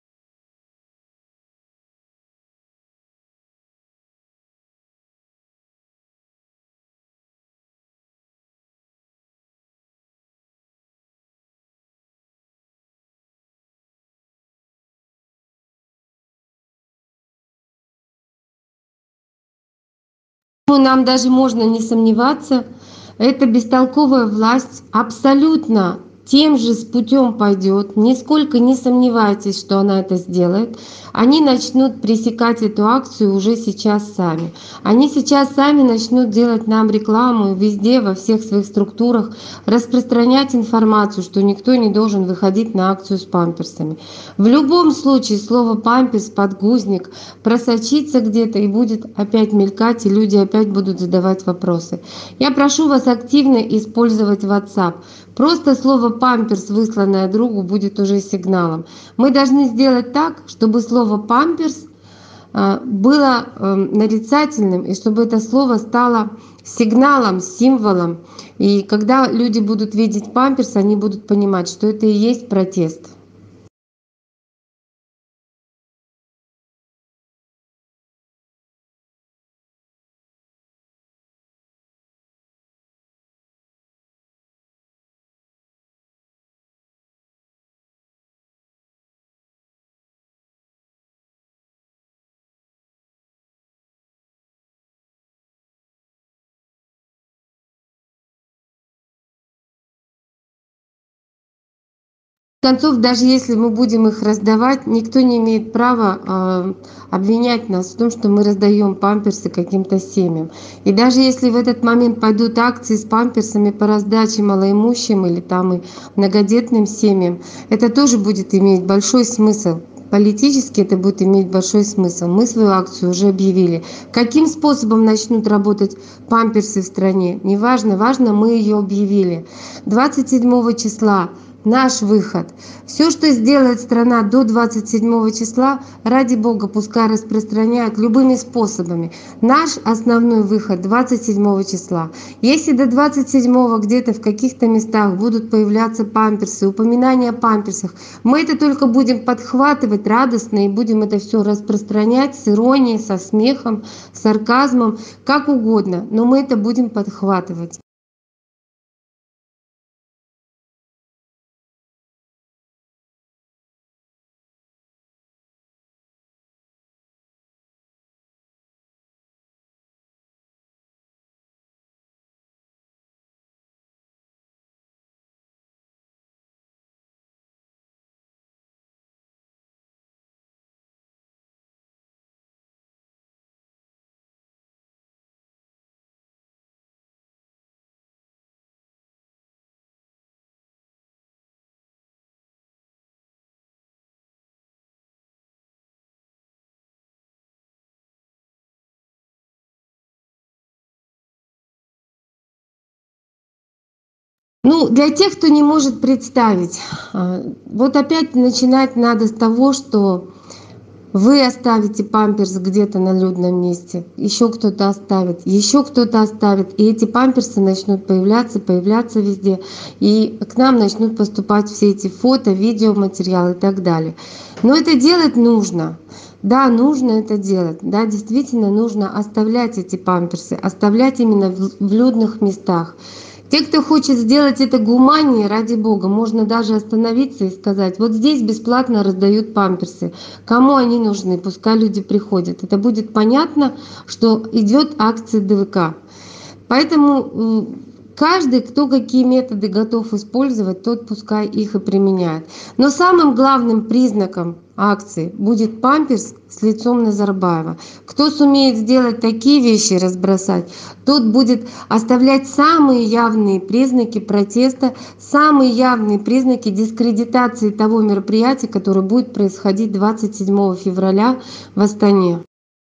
Нам даже можно не сомневаться, эта бестолковая власть абсолютно тем же путем пойдет, нисколько не сомневайтесь, что она это сделает. Они начнут пресекать эту акцию уже сейчас сами. Они сейчас сами начнут делать нам рекламу везде, во всех своих структурах, распространять информацию, что никто не должен выходить на акцию с памперсами. В любом случае слово «памперс», «подгузник» просочится где-то и будет опять мелькать, и люди опять будут задавать вопросы. Я прошу вас активно использовать WhatsApp. Просто слово «памперс», высланное другу, будет уже сигналом. Мы должны сделать так, чтобы слово «памперс» было нарицательным, и чтобы это слово стало сигналом, символом. И когда люди будут видеть памперс, они будут понимать, что это и есть протест. концов, даже если мы будем их раздавать, никто не имеет права э, обвинять нас в том, что мы раздаем памперсы каким-то семьям. И даже если в этот момент пойдут акции с памперсами по раздаче малоимущим или там и многодетным семьям, это тоже будет иметь большой смысл. Политически это будет иметь большой смысл. Мы свою акцию уже объявили. Каким способом начнут работать памперсы в стране? Неважно, важно, мы ее объявили. двадцать седьмого числа наш выход. Все, что сделает страна до двадцать седьмого числа, ради бога, пускай распространяют любыми способами. Наш основной выход двадцать седьмого числа. Если до двадцать седьмого где-то в каких-то местах будут появляться памперсы, упоминания о памперсах, мы это только будем подхватывать радостно и будем это все распространять с иронией, со смехом, с сарказмом, как угодно, но мы это будем подхватывать. Ну, для тех, кто не может представить, вот опять начинать надо с того, что вы оставите памперс где-то на людном месте, еще кто-то оставит, еще кто-то оставит, и эти памперсы начнут появляться, появляться везде, и к нам начнут поступать все эти фото, видеоматериалы и так далее. Но это делать нужно. Да, нужно это делать. Да, действительно нужно оставлять эти памперсы, оставлять именно в людных местах. Те, кто хочет сделать это гуманнее, ради бога, можно даже остановиться и сказать: вот здесь бесплатно раздают памперсы. Кому они нужны? Пускай люди приходят. Это будет понятно, что идет акция ДВК. Поэтому каждый, кто какие методы готов использовать, тот пускай их и применяет. Но самым главным признаком акции будет памперс с лицом Назарбаева. Кто сумеет сделать такие вещи, разбросать, тот будет оставлять самые явные признаки протеста, самые явные признаки дискредитации того мероприятия, которое будет происходить двадцать седьмого февраля в Астане.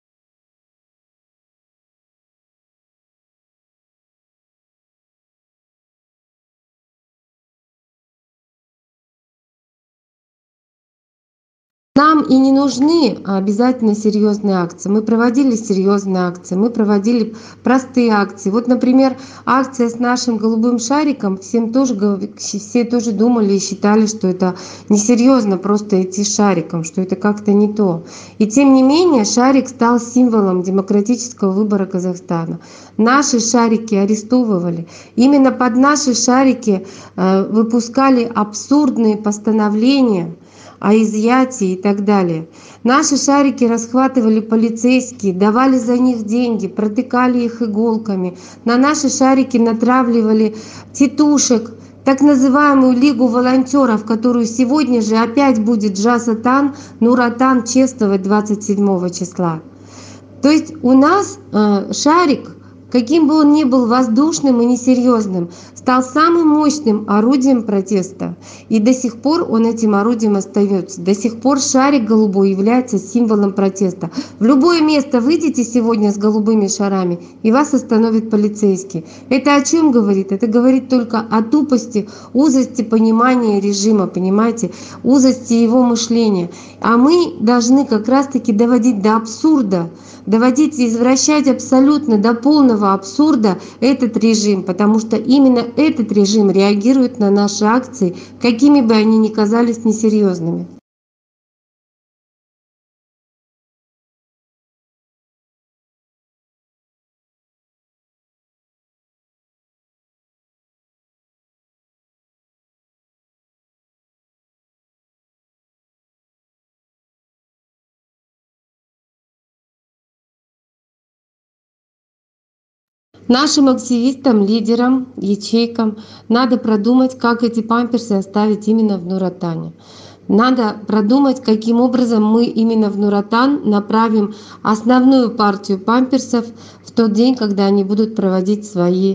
Нам и не нужны обязательно серьезные акции. Мы проводили серьезные акции, мы проводили простые акции. Вот, например, акция с нашим голубым шариком. Всем тоже, гов- все тоже думали и считали, что это несерьезно просто идти с шариком, что это как-то не то. И тем не менее шарик стал символом демократического выбора Казахстана. Наши шарики арестовывали. Именно под наши шарики э, выпускали абсурдные постановления о изъятии и так далее. Наши шарики расхватывали полицейские, давали за них деньги, протыкали их иголками. На наши шарики натравливали тетушек, так называемую Лигу волонтеров, которую сегодня же опять будет Джаз-Атан, Нур-Атан чествовать двадцать седьмого числа. То есть у нас э, шарик, каким бы он ни был воздушным и несерьезным, стал самым мощным орудием протеста. И до сих пор он этим орудием остается. До сих пор шарик голубой является символом протеста. В любое место выйдите сегодня с голубыми шарами, и вас остановит полицейский. Это о чем говорит? Это говорит только о тупости, узости понимания режима, понимаете, узости его мышления. А мы должны как раз-таки доводить до абсурда, доводить и извращать абсолютно до полного абсурда этот режим, потому что именно этот режим реагирует на наши акции, какими бы они ни казались несерьезными. Нашим активистам, лидерам, ячейкам надо продумать, как эти памперсы оставить именно в Нур-Отане. Надо продумать, каким образом мы именно в Нур-Отан направим основную партию памперсов в тот день, когда они будут проводить свои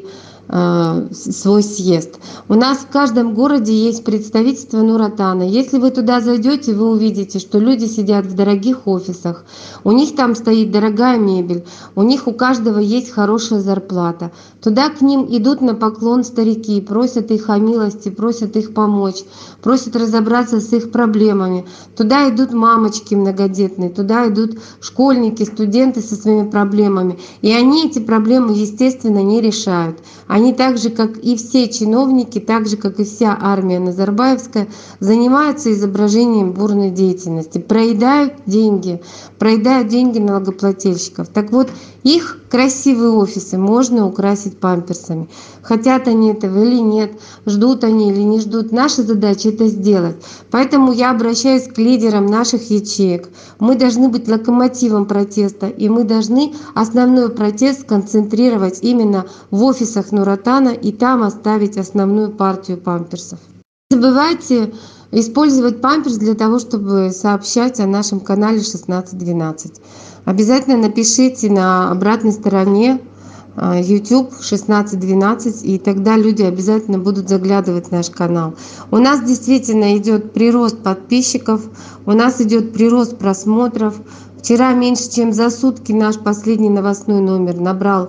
э, свой съезд. У нас в каждом городе есть представительство Нур-Отана. Если вы туда зайдете, вы увидите, что люди сидят в дорогих офисах, у них там стоит дорогая мебель, у них у каждого есть хорошая зарплата. Туда к ним идут на поклон старики, просят их о милости, просят их помочь, просят разобраться с их проблемами. Туда идут мамочки многодетные, туда идут школьники, студенты со своими проблемами. И они эти проблемы, естественно, не решают. Они так же, как и все чиновники, так же, как и вся армия Назарбаевская, занимаются изображением бурной деятельности, проедают деньги, проедают деньги налогоплательщиков. Так вот, их красивые офисы можно украсить памперсами. Хотят они этого или нет, ждут они или не ждут. Наша задача это сделать. Поэтому я обращаюсь к лидерам наших ячеек. Мы должны быть локомотивом протеста, и мы должны основной протест сконцентрировать именно в офисах Нур-Отана и там оставить основную партию памперсов. Не забывайте использовать памперс для того, чтобы сообщать о нашем канале шестнадцать двенадцать. Обязательно напишите на обратной стороне YouTube шестнадцать двенадцать, и тогда люди обязательно будут заглядывать в наш канал. У нас действительно идет прирост подписчиков, у нас идет прирост просмотров. Вчера меньше чем за сутки наш последний новостной номер набрал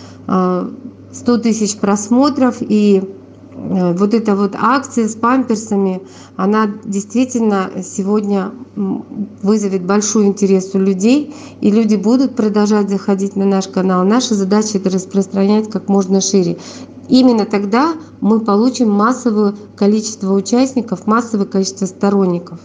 сто тысяч просмотров, и вот эта вот акция с памперсами, она действительно сегодня вызовет большой интерес у людей, и люди будут продолжать заходить на наш канал. Наша задача это распространять как можно шире. Именно тогда мы получим массовое количество участников, массовое количество сторонников.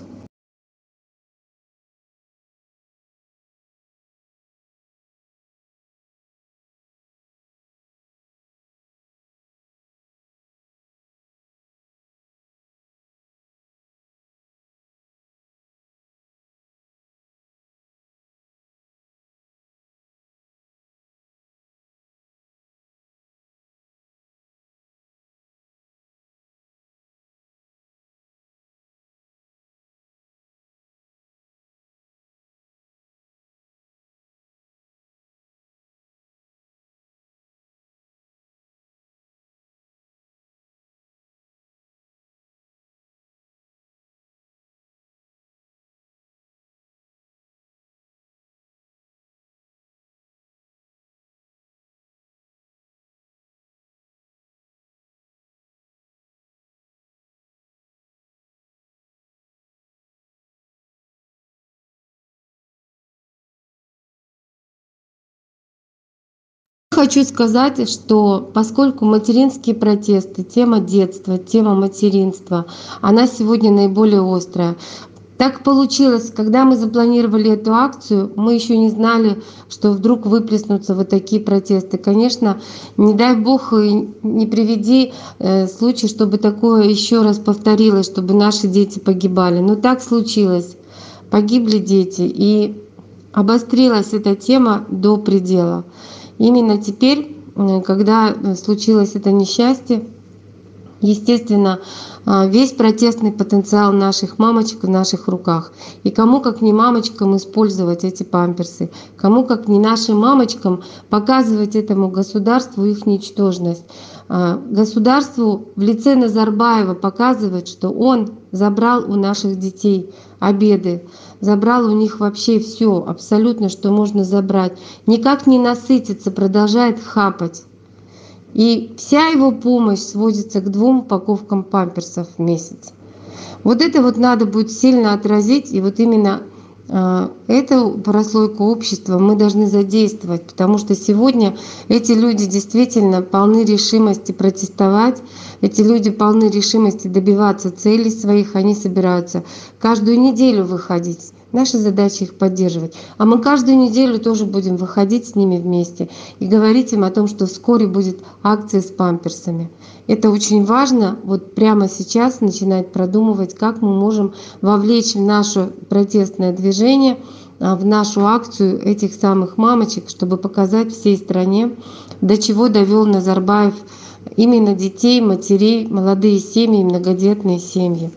хочу сказать, что поскольку материнские протесты, тема детства, тема материнства, она сегодня наиболее острая. Так получилось, когда мы запланировали эту акцию, мы еще не знали, что вдруг выплеснутся вот такие протесты. Конечно, не дай бог и не приведи э, случай, чтобы такое еще раз повторилось, чтобы наши дети погибали. Но так случилось. Погибли дети, и обострилась эта тема до предела. Именно теперь, э, когда случилось это несчастье, естественно, а, весь протестный потенциал наших мамочек в наших руках. И кому как не мамочкам использовать эти памперсы, кому как не нашим мамочкам показывать этому государству их ничтожность. А, Государству в лице Назарбаева показывать, что он забрал у наших детей обеды, забрал у них вообще все, абсолютно, что можно забрать. Никак не насытится, продолжает хапать. И вся его помощь сводится к двум упаковкам памперсов в месяц. Вот это вот надо будет сильно отразить, и вот именно э, эту прослойку общества мы должны задействовать, потому что сегодня эти люди действительно полны решимости протестовать, эти люди полны решимости добиваться целей своих, они собираются каждую неделю выходить. Наша задача их поддерживать. А мы каждую неделю тоже будем выходить с ними вместе и говорить им о том, что вскоре будет акция с памперсами. Это очень важно вот прямо сейчас начинать продумывать, как мы можем вовлечь в наше протестное движение, в нашу акцию этих самых мамочек, чтобы показать всей стране, до чего довел Назарбаев именно детей, матерей, молодые семьи, многодетные семьи.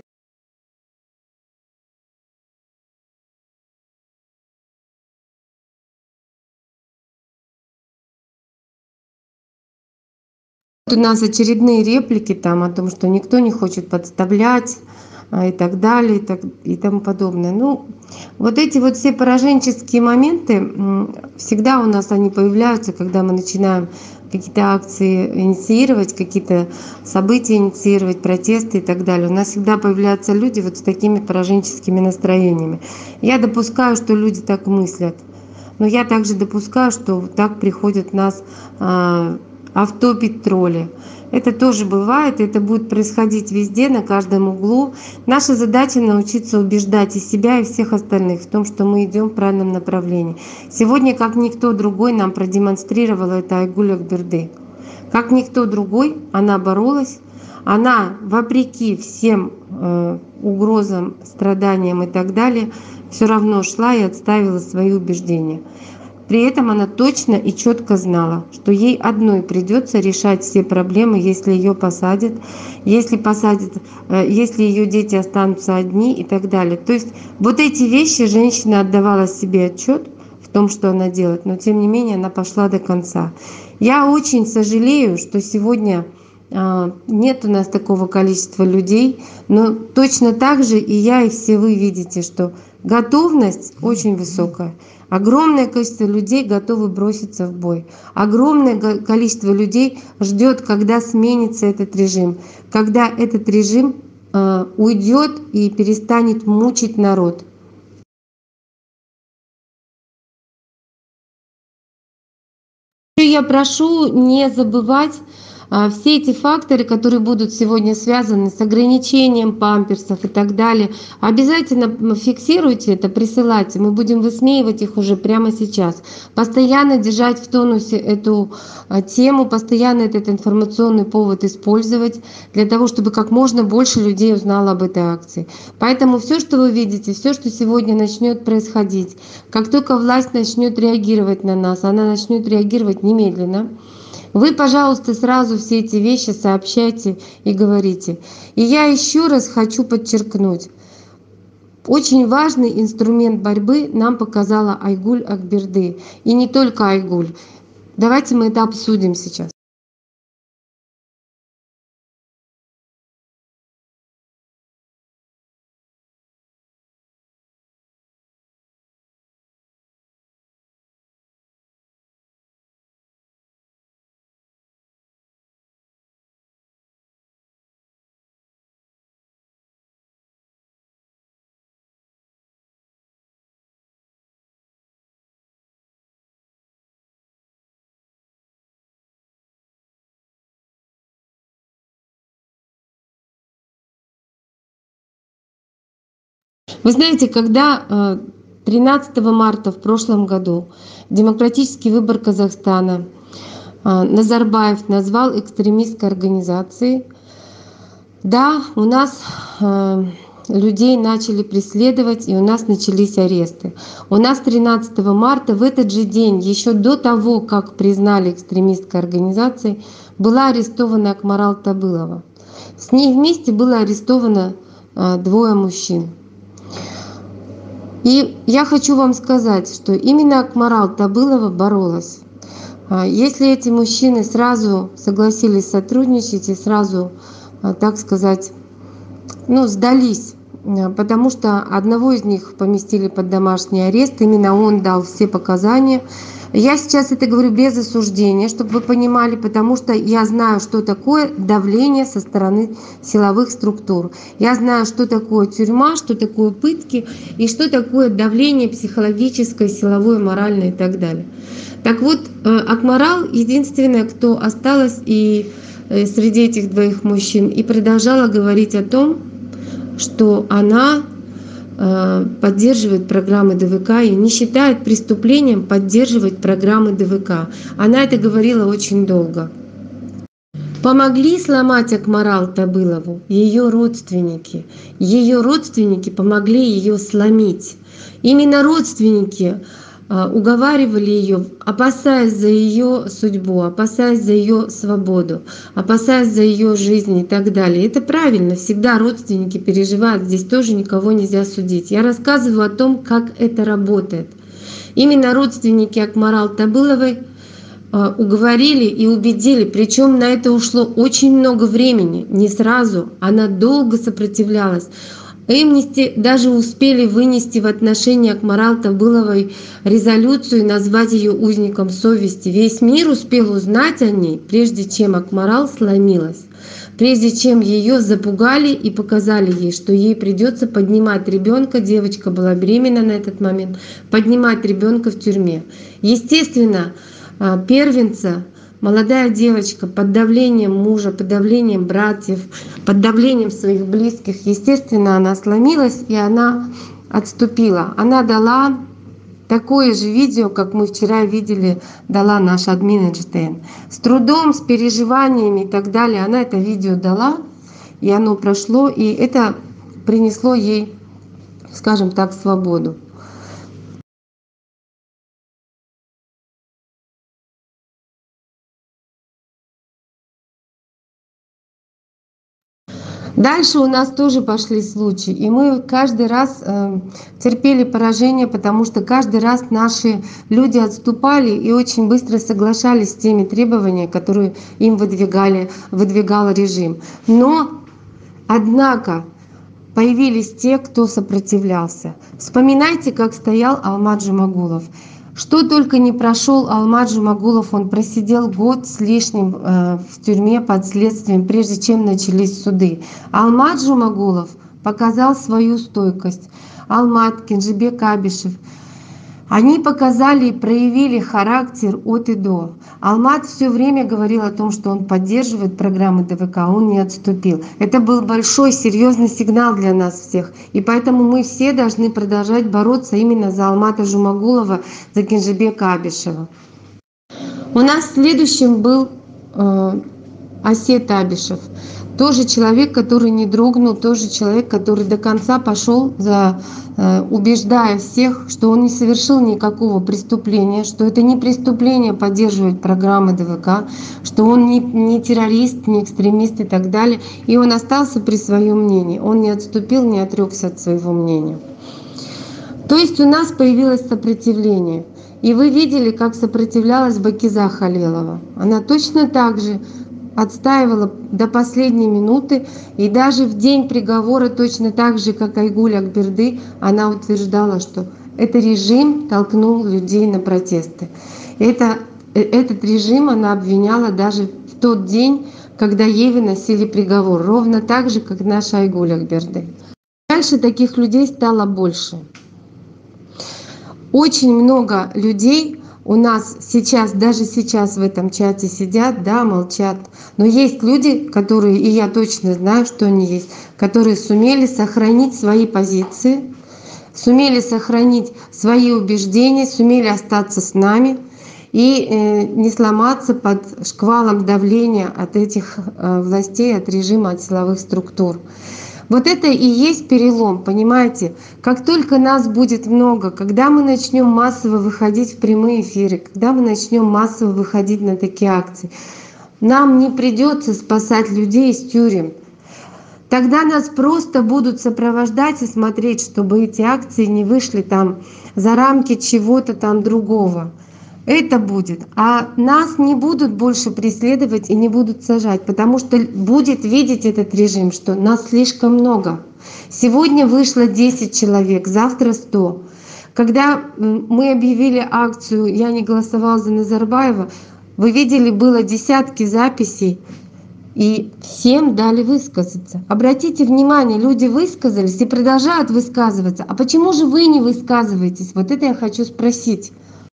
У нас очередные реплики там о том, что никто не хочет подставлять а, и так далее, и, так, и тому подобное. Ну, вот эти вот все пораженческие моменты, м, всегда у нас они появляются, когда мы начинаем какие-то акции инициировать, какие-то события инициировать, протесты и так далее. У нас всегда появляются люди вот с такими пораженческими настроениями. Я допускаю, что люди так мыслят. Но я также допускаю, что так приходят нас а, автопить тролли. Это тоже бывает, это будет происходить везде, на каждом углу. Наша задача научиться убеждать и себя, и всех остальных в том, что мы идем в правильном направлении. Сегодня, как никто другой, нам продемонстрировала это Айгуль Акберды. Как никто другой, она боролась. Она, вопреки всем э, угрозам, страданиям и так далее, все равно шла и отставила свои убеждения. При этом она точно и четко знала, что ей одной придется решать все проблемы, если ее посадят, если посадят, э, если ее дети останутся одни и так далее. То есть вот эти вещи женщина отдавала себе отчет в том, что она делает, но тем не менее она пошла до конца. Я очень сожалею, что сегодня а, нет у нас такого количества людей, но точно так же и я, и все вы видите, что готовность очень высокая. Огромное количество людей готовы броситься в бой. Огромное количество людей ждет, когда сменится этот режим, когда этот режим э, уйдет и перестанет мучить народ. Я прошу не забывать а, все эти факторы, которые будут сегодня связаны с ограничением памперсов и так далее. Обязательно фиксируйте это, присылайте. Мы будем высмеивать их уже прямо сейчас. Постоянно держать в тонусе эту а, тему, постоянно этот информационный повод использовать для того, чтобы как можно больше людей узнало об этой акции. Поэтому все, что вы видите, все, что сегодня начнет происходить, как только власть начнет реагировать на нас, она начнет реагировать немедленно. Вы, пожалуйста, сразу все эти вещи сообщайте и говорите. И я еще раз хочу подчеркнуть, очень важный инструмент борьбы нам показала Айгуль Акберды. И не только Айгуль. Давайте мы это обсудим сейчас. Вы знаете, когда тринадцатого марта в прошлом году демократический выбор Казахстана Назарбаев назвал экстремистской организацией, да, у нас людей начали преследовать, и у нас начались аресты. У нас тринадцатого марта, в этот же день, еще до того, как признали экстремистской организацией, была арестована Акмарал Табылова. С ней вместе было арестовано двое мужчин. И я хочу вам сказать, что именно Акмарал Табылова боролась. Если эти мужчины сразу согласились сотрудничать и сразу, так сказать, ну, сдались, потому что одного из них поместили под домашний арест, именно он дал все показания. Я сейчас это говорю без осуждения, чтобы вы понимали, потому что я знаю, что такое давление со стороны силовых структур. Я знаю, что такое тюрьма, что такое пытки и что такое давление психологическое, силовое, моральное и так далее. Так вот, Акмарал единственная, кто осталась и среди этих двоих мужчин и продолжала говорить о том, что она поддерживает программы ДВК и не считает преступлением поддерживать программы ДВК. Она это говорила очень долго. Помогли сломать Акмарал Табылову ее родственники. Ее родственники помогли ее сломить. Именно родственники уговаривали ее, опасаясь за ее судьбу, опасаясь за ее свободу, опасаясь за ее жизнь и так далее. Это правильно, всегда родственники переживают, здесь тоже никого нельзя судить. Я рассказываю о том, как это работает. Именно родственники Акмарал Табыловой уговорили и убедили, причем на это ушло очень много времени, не сразу, она долго сопротивлялась. Эмнисти даже успели вынести в отношении Акмарал Табыловой резолюцию и назвать ее узником совести. Весь мир успел узнать о ней, прежде чем Акмарал сломилась, прежде чем ее запугали и показали ей, что ей придется поднимать ребенка. Девочка была беременна на этот момент, поднимать ребенка в тюрьме. Естественно, первенца, молодая девочка под давлением мужа, под давлением братьев, под давлением своих близких, естественно, она сломилась и она отступила. Она дала такое же видео, как мы вчера видели, дала наш админ Эйнштейн. С трудом, с переживаниями и так далее она это видео дала, и оно прошло, и это принесло ей, скажем так, свободу. Дальше у нас тоже пошли случаи, и мы каждый раз э, терпели поражение, потому что каждый раз наши люди отступали и очень быстро соглашались с теми требованиями, которые им выдвигали, выдвигал режим. Но, однако, появились те, кто сопротивлялся. Вспоминайте, как стоял Алмат Жумагулов. Что только не прошел Алмат Жумагулов, он просидел год с лишним э, в тюрьме под следствием, прежде чем начались суды. Алмат Жумагулов показал свою стойкость. Алмат, Кенжебек Абишев. Они показали и проявили характер от и до. Алмат все время говорил о том, что он поддерживает программы ДВК, он не отступил. Это был большой, серьезный сигнал для нас всех. И поэтому мы все должны продолжать бороться именно за Алмата Жумагулова, за Кенжебека Абишева. У нас следующим был э, Асет Абишев. Тоже человек, который не дрогнул, тоже человек, который до конца пошел, за, э, убеждая всех, что он не совершил никакого преступления, что это не преступление поддерживать программы ДВК, что он не, не террорист, не экстремист и так далее. И он остался при своем мнении, он не отступил, не отрекся от своего мнения. То есть у нас появилось сопротивление. И вы видели, как сопротивлялась Бакиза Халилова. Она точно так же отстаивала до последней минуты, и даже в день приговора точно так же, как Айгуль Акберды, она утверждала, что это режим толкнул людей на протесты. Это, этот режим она обвиняла даже в тот день, когда ей выносили приговор, ровно так же, как наша Айгуль Акберды. Дальше таких людей стало больше. Очень много людей у нас сейчас, даже сейчас в этом чате сидят, да, молчат. Но есть люди, которые, и я точно знаю, что они есть, которые сумели сохранить свои позиции, сумели сохранить свои убеждения, сумели остаться с нами и не сломаться под шквалом давления от этих властей, от режима, от силовых структур. Вот это и есть перелом, понимаете? Как только нас будет много, когда мы начнем массово выходить в прямые эфиры, когда мы начнем массово выходить на такие акции, нам не придется спасать людей из тюрем. Тогда нас просто будут сопровождать и смотреть, чтобы эти акции не вышли там за рамки чего-то там другого. Это будет. А нас не будут больше преследовать и не будут сажать, потому что будет видеть этот режим, что нас слишком много. Сегодня вышло десять человек, завтра сто. Когда мы объявили акцию «Я не голосовал за Назарбаева», вы видели, было десятки записей, и всем дали высказаться. Обратите внимание, люди высказались и продолжают высказываться. А почему же вы не высказываетесь? Вот это я хочу спросить.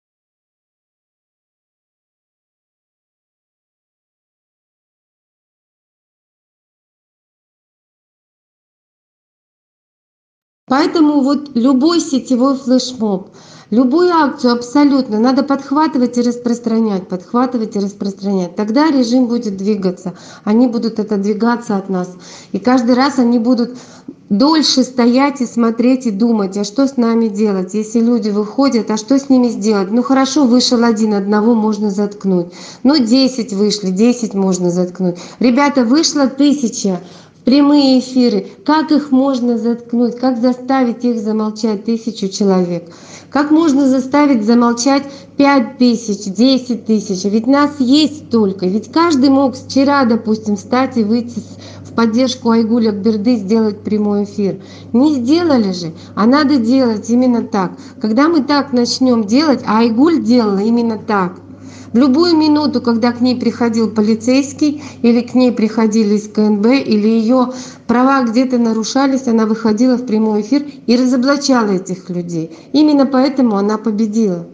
Поэтому вот любой сетевой флешмоб, любую акцию абсолютно надо подхватывать и распространять, подхватывать и распространять. Тогда режим будет двигаться, они будут отодвигаться от нас. И каждый раз они будут дольше стоять и смотреть и думать, а что с нами делать, если люди выходят, а что с ними сделать? Ну хорошо, вышел один, одного можно заткнуть. Ну десять вышли, десять можно заткнуть. Ребята, вышло тысяча. Прямые эфиры, как их можно заткнуть, как заставить их замолчать, тысячу человек, как можно заставить замолчать пять тысяч, десять тысяч, ведь нас есть столько, ведь каждый мог вчера, допустим, встать и выйти в поддержку Айгуль Акберды, сделать прямой эфир. Не сделали же, а надо делать именно так. Когда мы так начнем делать, а Айгуль делала именно так, в любую минуту, когда к ней приходил полицейский, или к ней приходили из ка эн бэ, или ее права где-то нарушались, она выходила в прямой эфир и разоблачала этих людей. Именно поэтому она победила.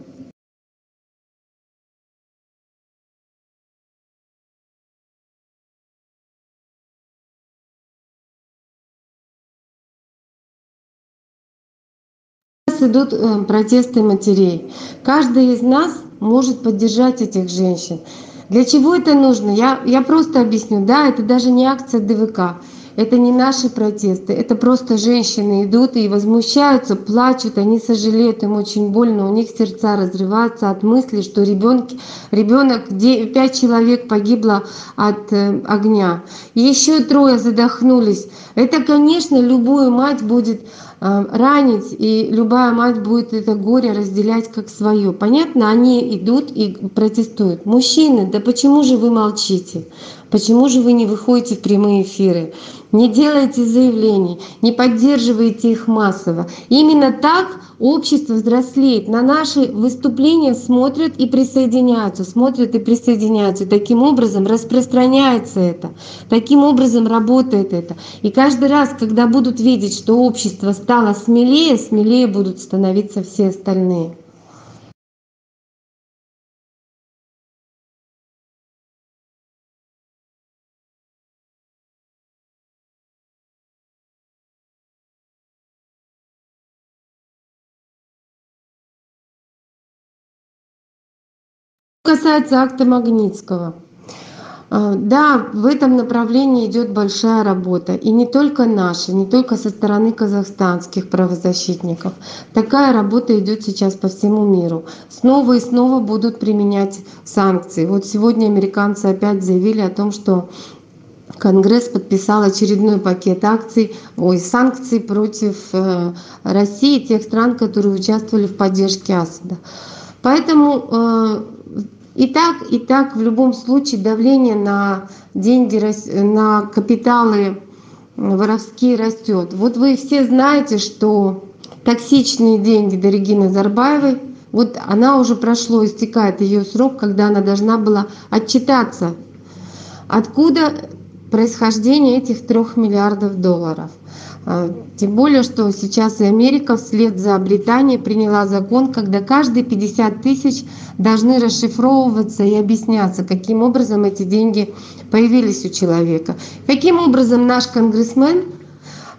Сейчас идут протесты матерей. Каждый из нас может поддержать этих женщин. Для чего это нужно? Я, я просто объясню. Да, это даже не акция дэ вэ ка, это не наши протесты, это просто женщины идут и возмущаются, плачут, они сожалеют, им очень больно, у них сердца разрываются от мысли, что ребенки, ребенок, пять человек погибло от огня, и еще трое задохнулись. Это, конечно, любую мать будет ранить, и любая мать будет это горе разделять как свое. Понятно, они идут и протестуют. Мужчины, да почему же вы молчите? Почему же вы не выходите в прямые эфиры? Не делайте заявлений, не поддерживайте их массово. Именно так общество взрослеет. На наши выступления смотрят и присоединяются, смотрят и присоединяются. Таким образом распространяется это, таким образом работает это. И каждый раз, когда будут видеть, что общество стало смелее, смелее будут становиться все остальные. Что касается акта Магнитского, да, в этом направлении идет большая работа. И не только наша, не только со стороны казахстанских правозащитников. Такая работа идет сейчас по всему миру. Снова и снова будут применять санкции. Вот сегодня американцы опять заявили о том, что Конгресс подписал очередной пакет акций, ой, санкций против э, России и тех стран, которые участвовали в поддержке Асада. Поэтому э, и так, и так в любом случае давление на деньги, на капиталы воровские растет. Вот вы все знаете, что токсичные деньги до Регины Назарбаевой, вот она уже прошло, истекает ее срок, когда она должна была отчитаться, откуда происхождение этих трех миллиардов долларов. Тем более, что сейчас и Америка вслед за Британией приняла закон, когда каждые пятьдесят тысяч должны расшифровываться и объясняться, каким образом эти деньги появились у человека. Каким образом наш конгрессмен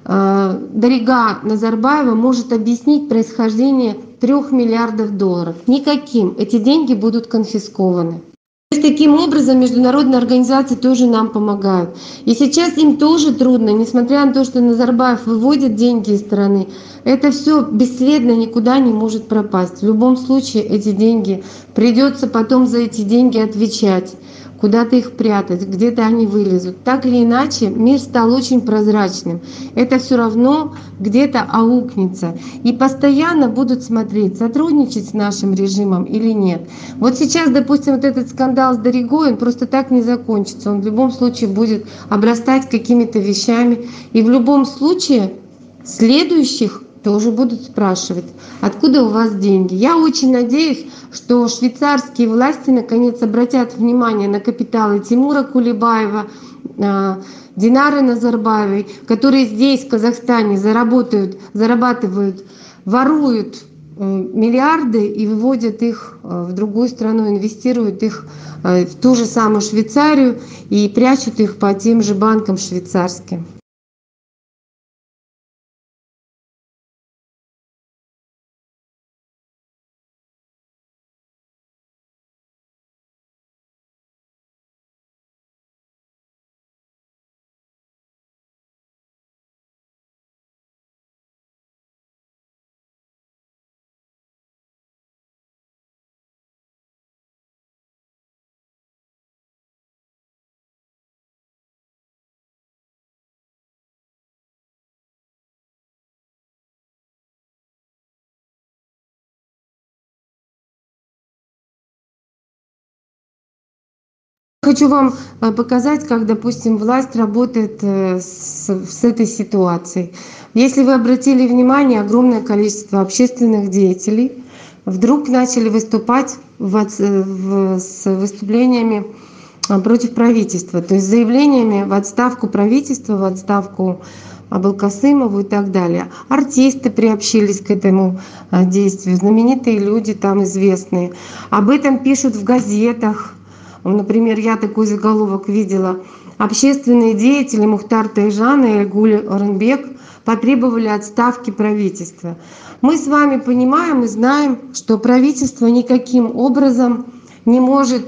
э, Дарига Назарбаева может объяснить происхождение трех миллиардов долларов? Никаким. Эти деньги будут конфискованы. То есть таким образом международные организации тоже нам помогают. И сейчас им тоже трудно, несмотря на то, что Назарбаев выводит деньги из страны, это все бесследно никуда не может пропасть. В любом случае эти деньги придется потом за эти деньги отвечать, куда-то их прятать, где-то они вылезут. Так или иначе, мир стал очень прозрачным. Это все равно где-то аукнется. И постоянно будут смотреть, сотрудничать с нашим режимом или нет. Вот сейчас, допустим, вот этот скандал с Даригой, он просто так не закончится. Он в любом случае будет обрастать какими-то вещами. И в любом случае следующих тоже будут спрашивать, откуда у вас деньги. Я очень надеюсь, что швейцарские власти наконец обратят внимание на капиталы Тимура Кулебаева, Динары Назарбаевой, которые здесь, в Казахстане, заработают, зарабатывают, воруют миллиарды и выводят их в другую страну, инвестируют их в ту же самую Швейцарию и прячут их по тем же банкам швейцарским. Хочу вам показать, как, допустим, власть работает с, с этой ситуацией. Если вы обратили внимание, огромное количество общественных деятелей вдруг начали выступать в, в, с выступлениями против правительства, то есть заявлениями в отставку правительства, в отставку Абылкасымову и так далее. Артисты приобщились к этому действию, знаменитые люди там известные. Об этом пишут в газетах. Например, я такой заголовок видела. Общественные деятели Мухтар Тайжан и Айгуль Оренбек потребовали отставки правительства. Мы с вами понимаем и знаем, что правительство никаким образом не может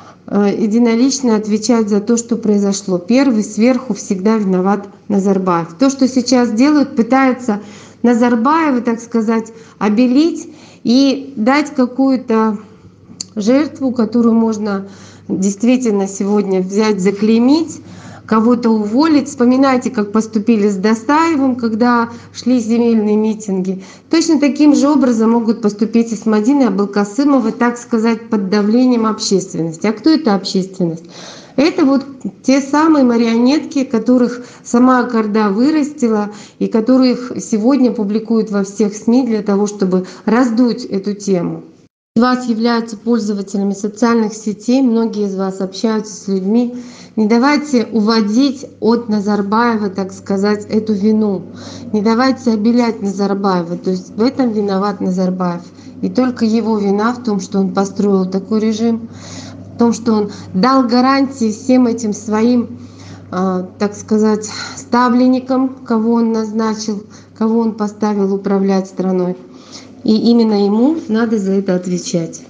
единолично отвечать за то, что произошло. Первый сверху всегда виноват Назарбаев. То, что сейчас делают, пытаются Назарбаева, так сказать, обелить и дать какую-то жертву, которую можно действительно сегодня взять, заклеймить, кого-то уволить. Вспоминайте, как поступили с Достаевым, когда шли земельные митинги. Точно таким же образом могут поступить и с Мадиной Абылкасымовой, так сказать, под давлением общественности. А кто это общественность? Это вот те самые марионетки, которых сама Акарда вырастила и которых сегодня публикуют во всех СМИ для того, чтобы раздуть эту тему. Из вас являются пользователями социальных сетей, многие из вас общаются с людьми. Не давайте уводить от Назарбаева, так сказать, эту вину. Не давайте обелять Назарбаева. То есть в этом виноват Назарбаев. И только его вина в том, что он построил такой режим, в том, что он дал гарантии всем этим своим, так сказать, ставленникам, кого он назначил, кого он поставил управлять страной. И именно ему надо за это отвечать.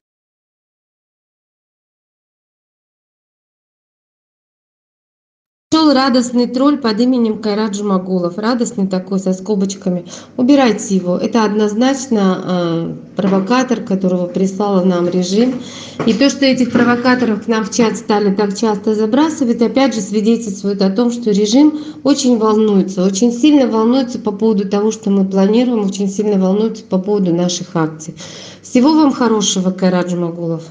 Шел радостный тролль под именем Кайрат Жумагулов. Радостный такой, со скобочками. Убирайте его. Это однозначно э, провокатор, которого прислал нам режим. И то, что этих провокаторов к нам в чат стали так часто забрасывать, опять же свидетельствует о том, что режим очень волнуется. Очень сильно волнуется по поводу того, что мы планируем, очень сильно волнуется по поводу наших акций. Всего вам хорошего, Кайрат Жумагулов.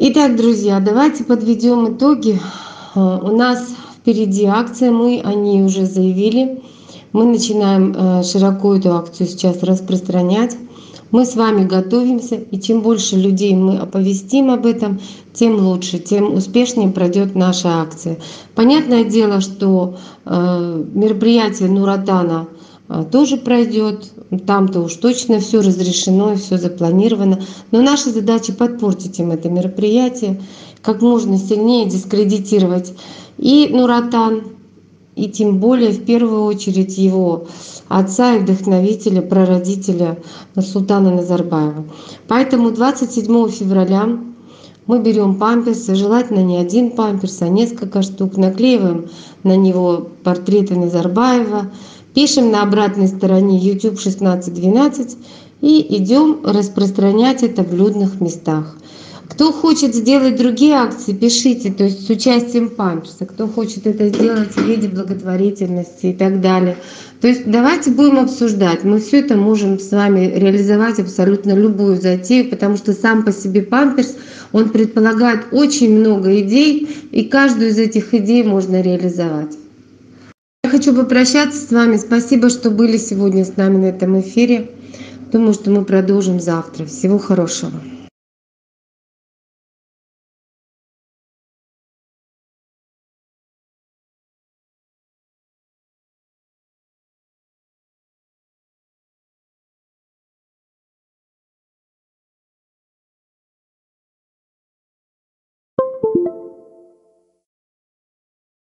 Итак, друзья, давайте подведем итоги. У нас впереди акция, мы о ней уже заявили. Мы начинаем широко эту акцию сейчас распространять. Мы с вами готовимся, и чем больше людей мы оповестим об этом, тем лучше, тем успешнее пройдет наша акция. Понятное дело, что э, мероприятие Нур-Отана э, тоже пройдет, там-то уж точно все разрешено и все запланировано. Но наша задача подпортить им это мероприятие, как можно сильнее дискредитировать и Нур-Отан, и тем более в первую очередь его отца и вдохновителя, прародителя Нурсултана Назарбаева. Поэтому двадцать седьмого февраля мы берем памперсы, желательно не один памперс, а несколько штук, наклеиваем на него портреты Назарбаева, пишем на обратной стороне YouTube шестнадцать двенадцать и идем распространять это в людных местах. Кто хочет сделать другие акции, пишите, то есть с участием памперса. Кто хочет это сделать в виде благотворительности и так далее. То есть давайте будем обсуждать. Мы все это можем с вами реализовать, абсолютно любую затею, потому что сам по себе памперс, он предполагает очень много идей, и каждую из этих идей можно реализовать. Я хочу попрощаться с вами. Спасибо, что были сегодня с нами на этом эфире. Думаю, что мы продолжим завтра. Всего хорошего.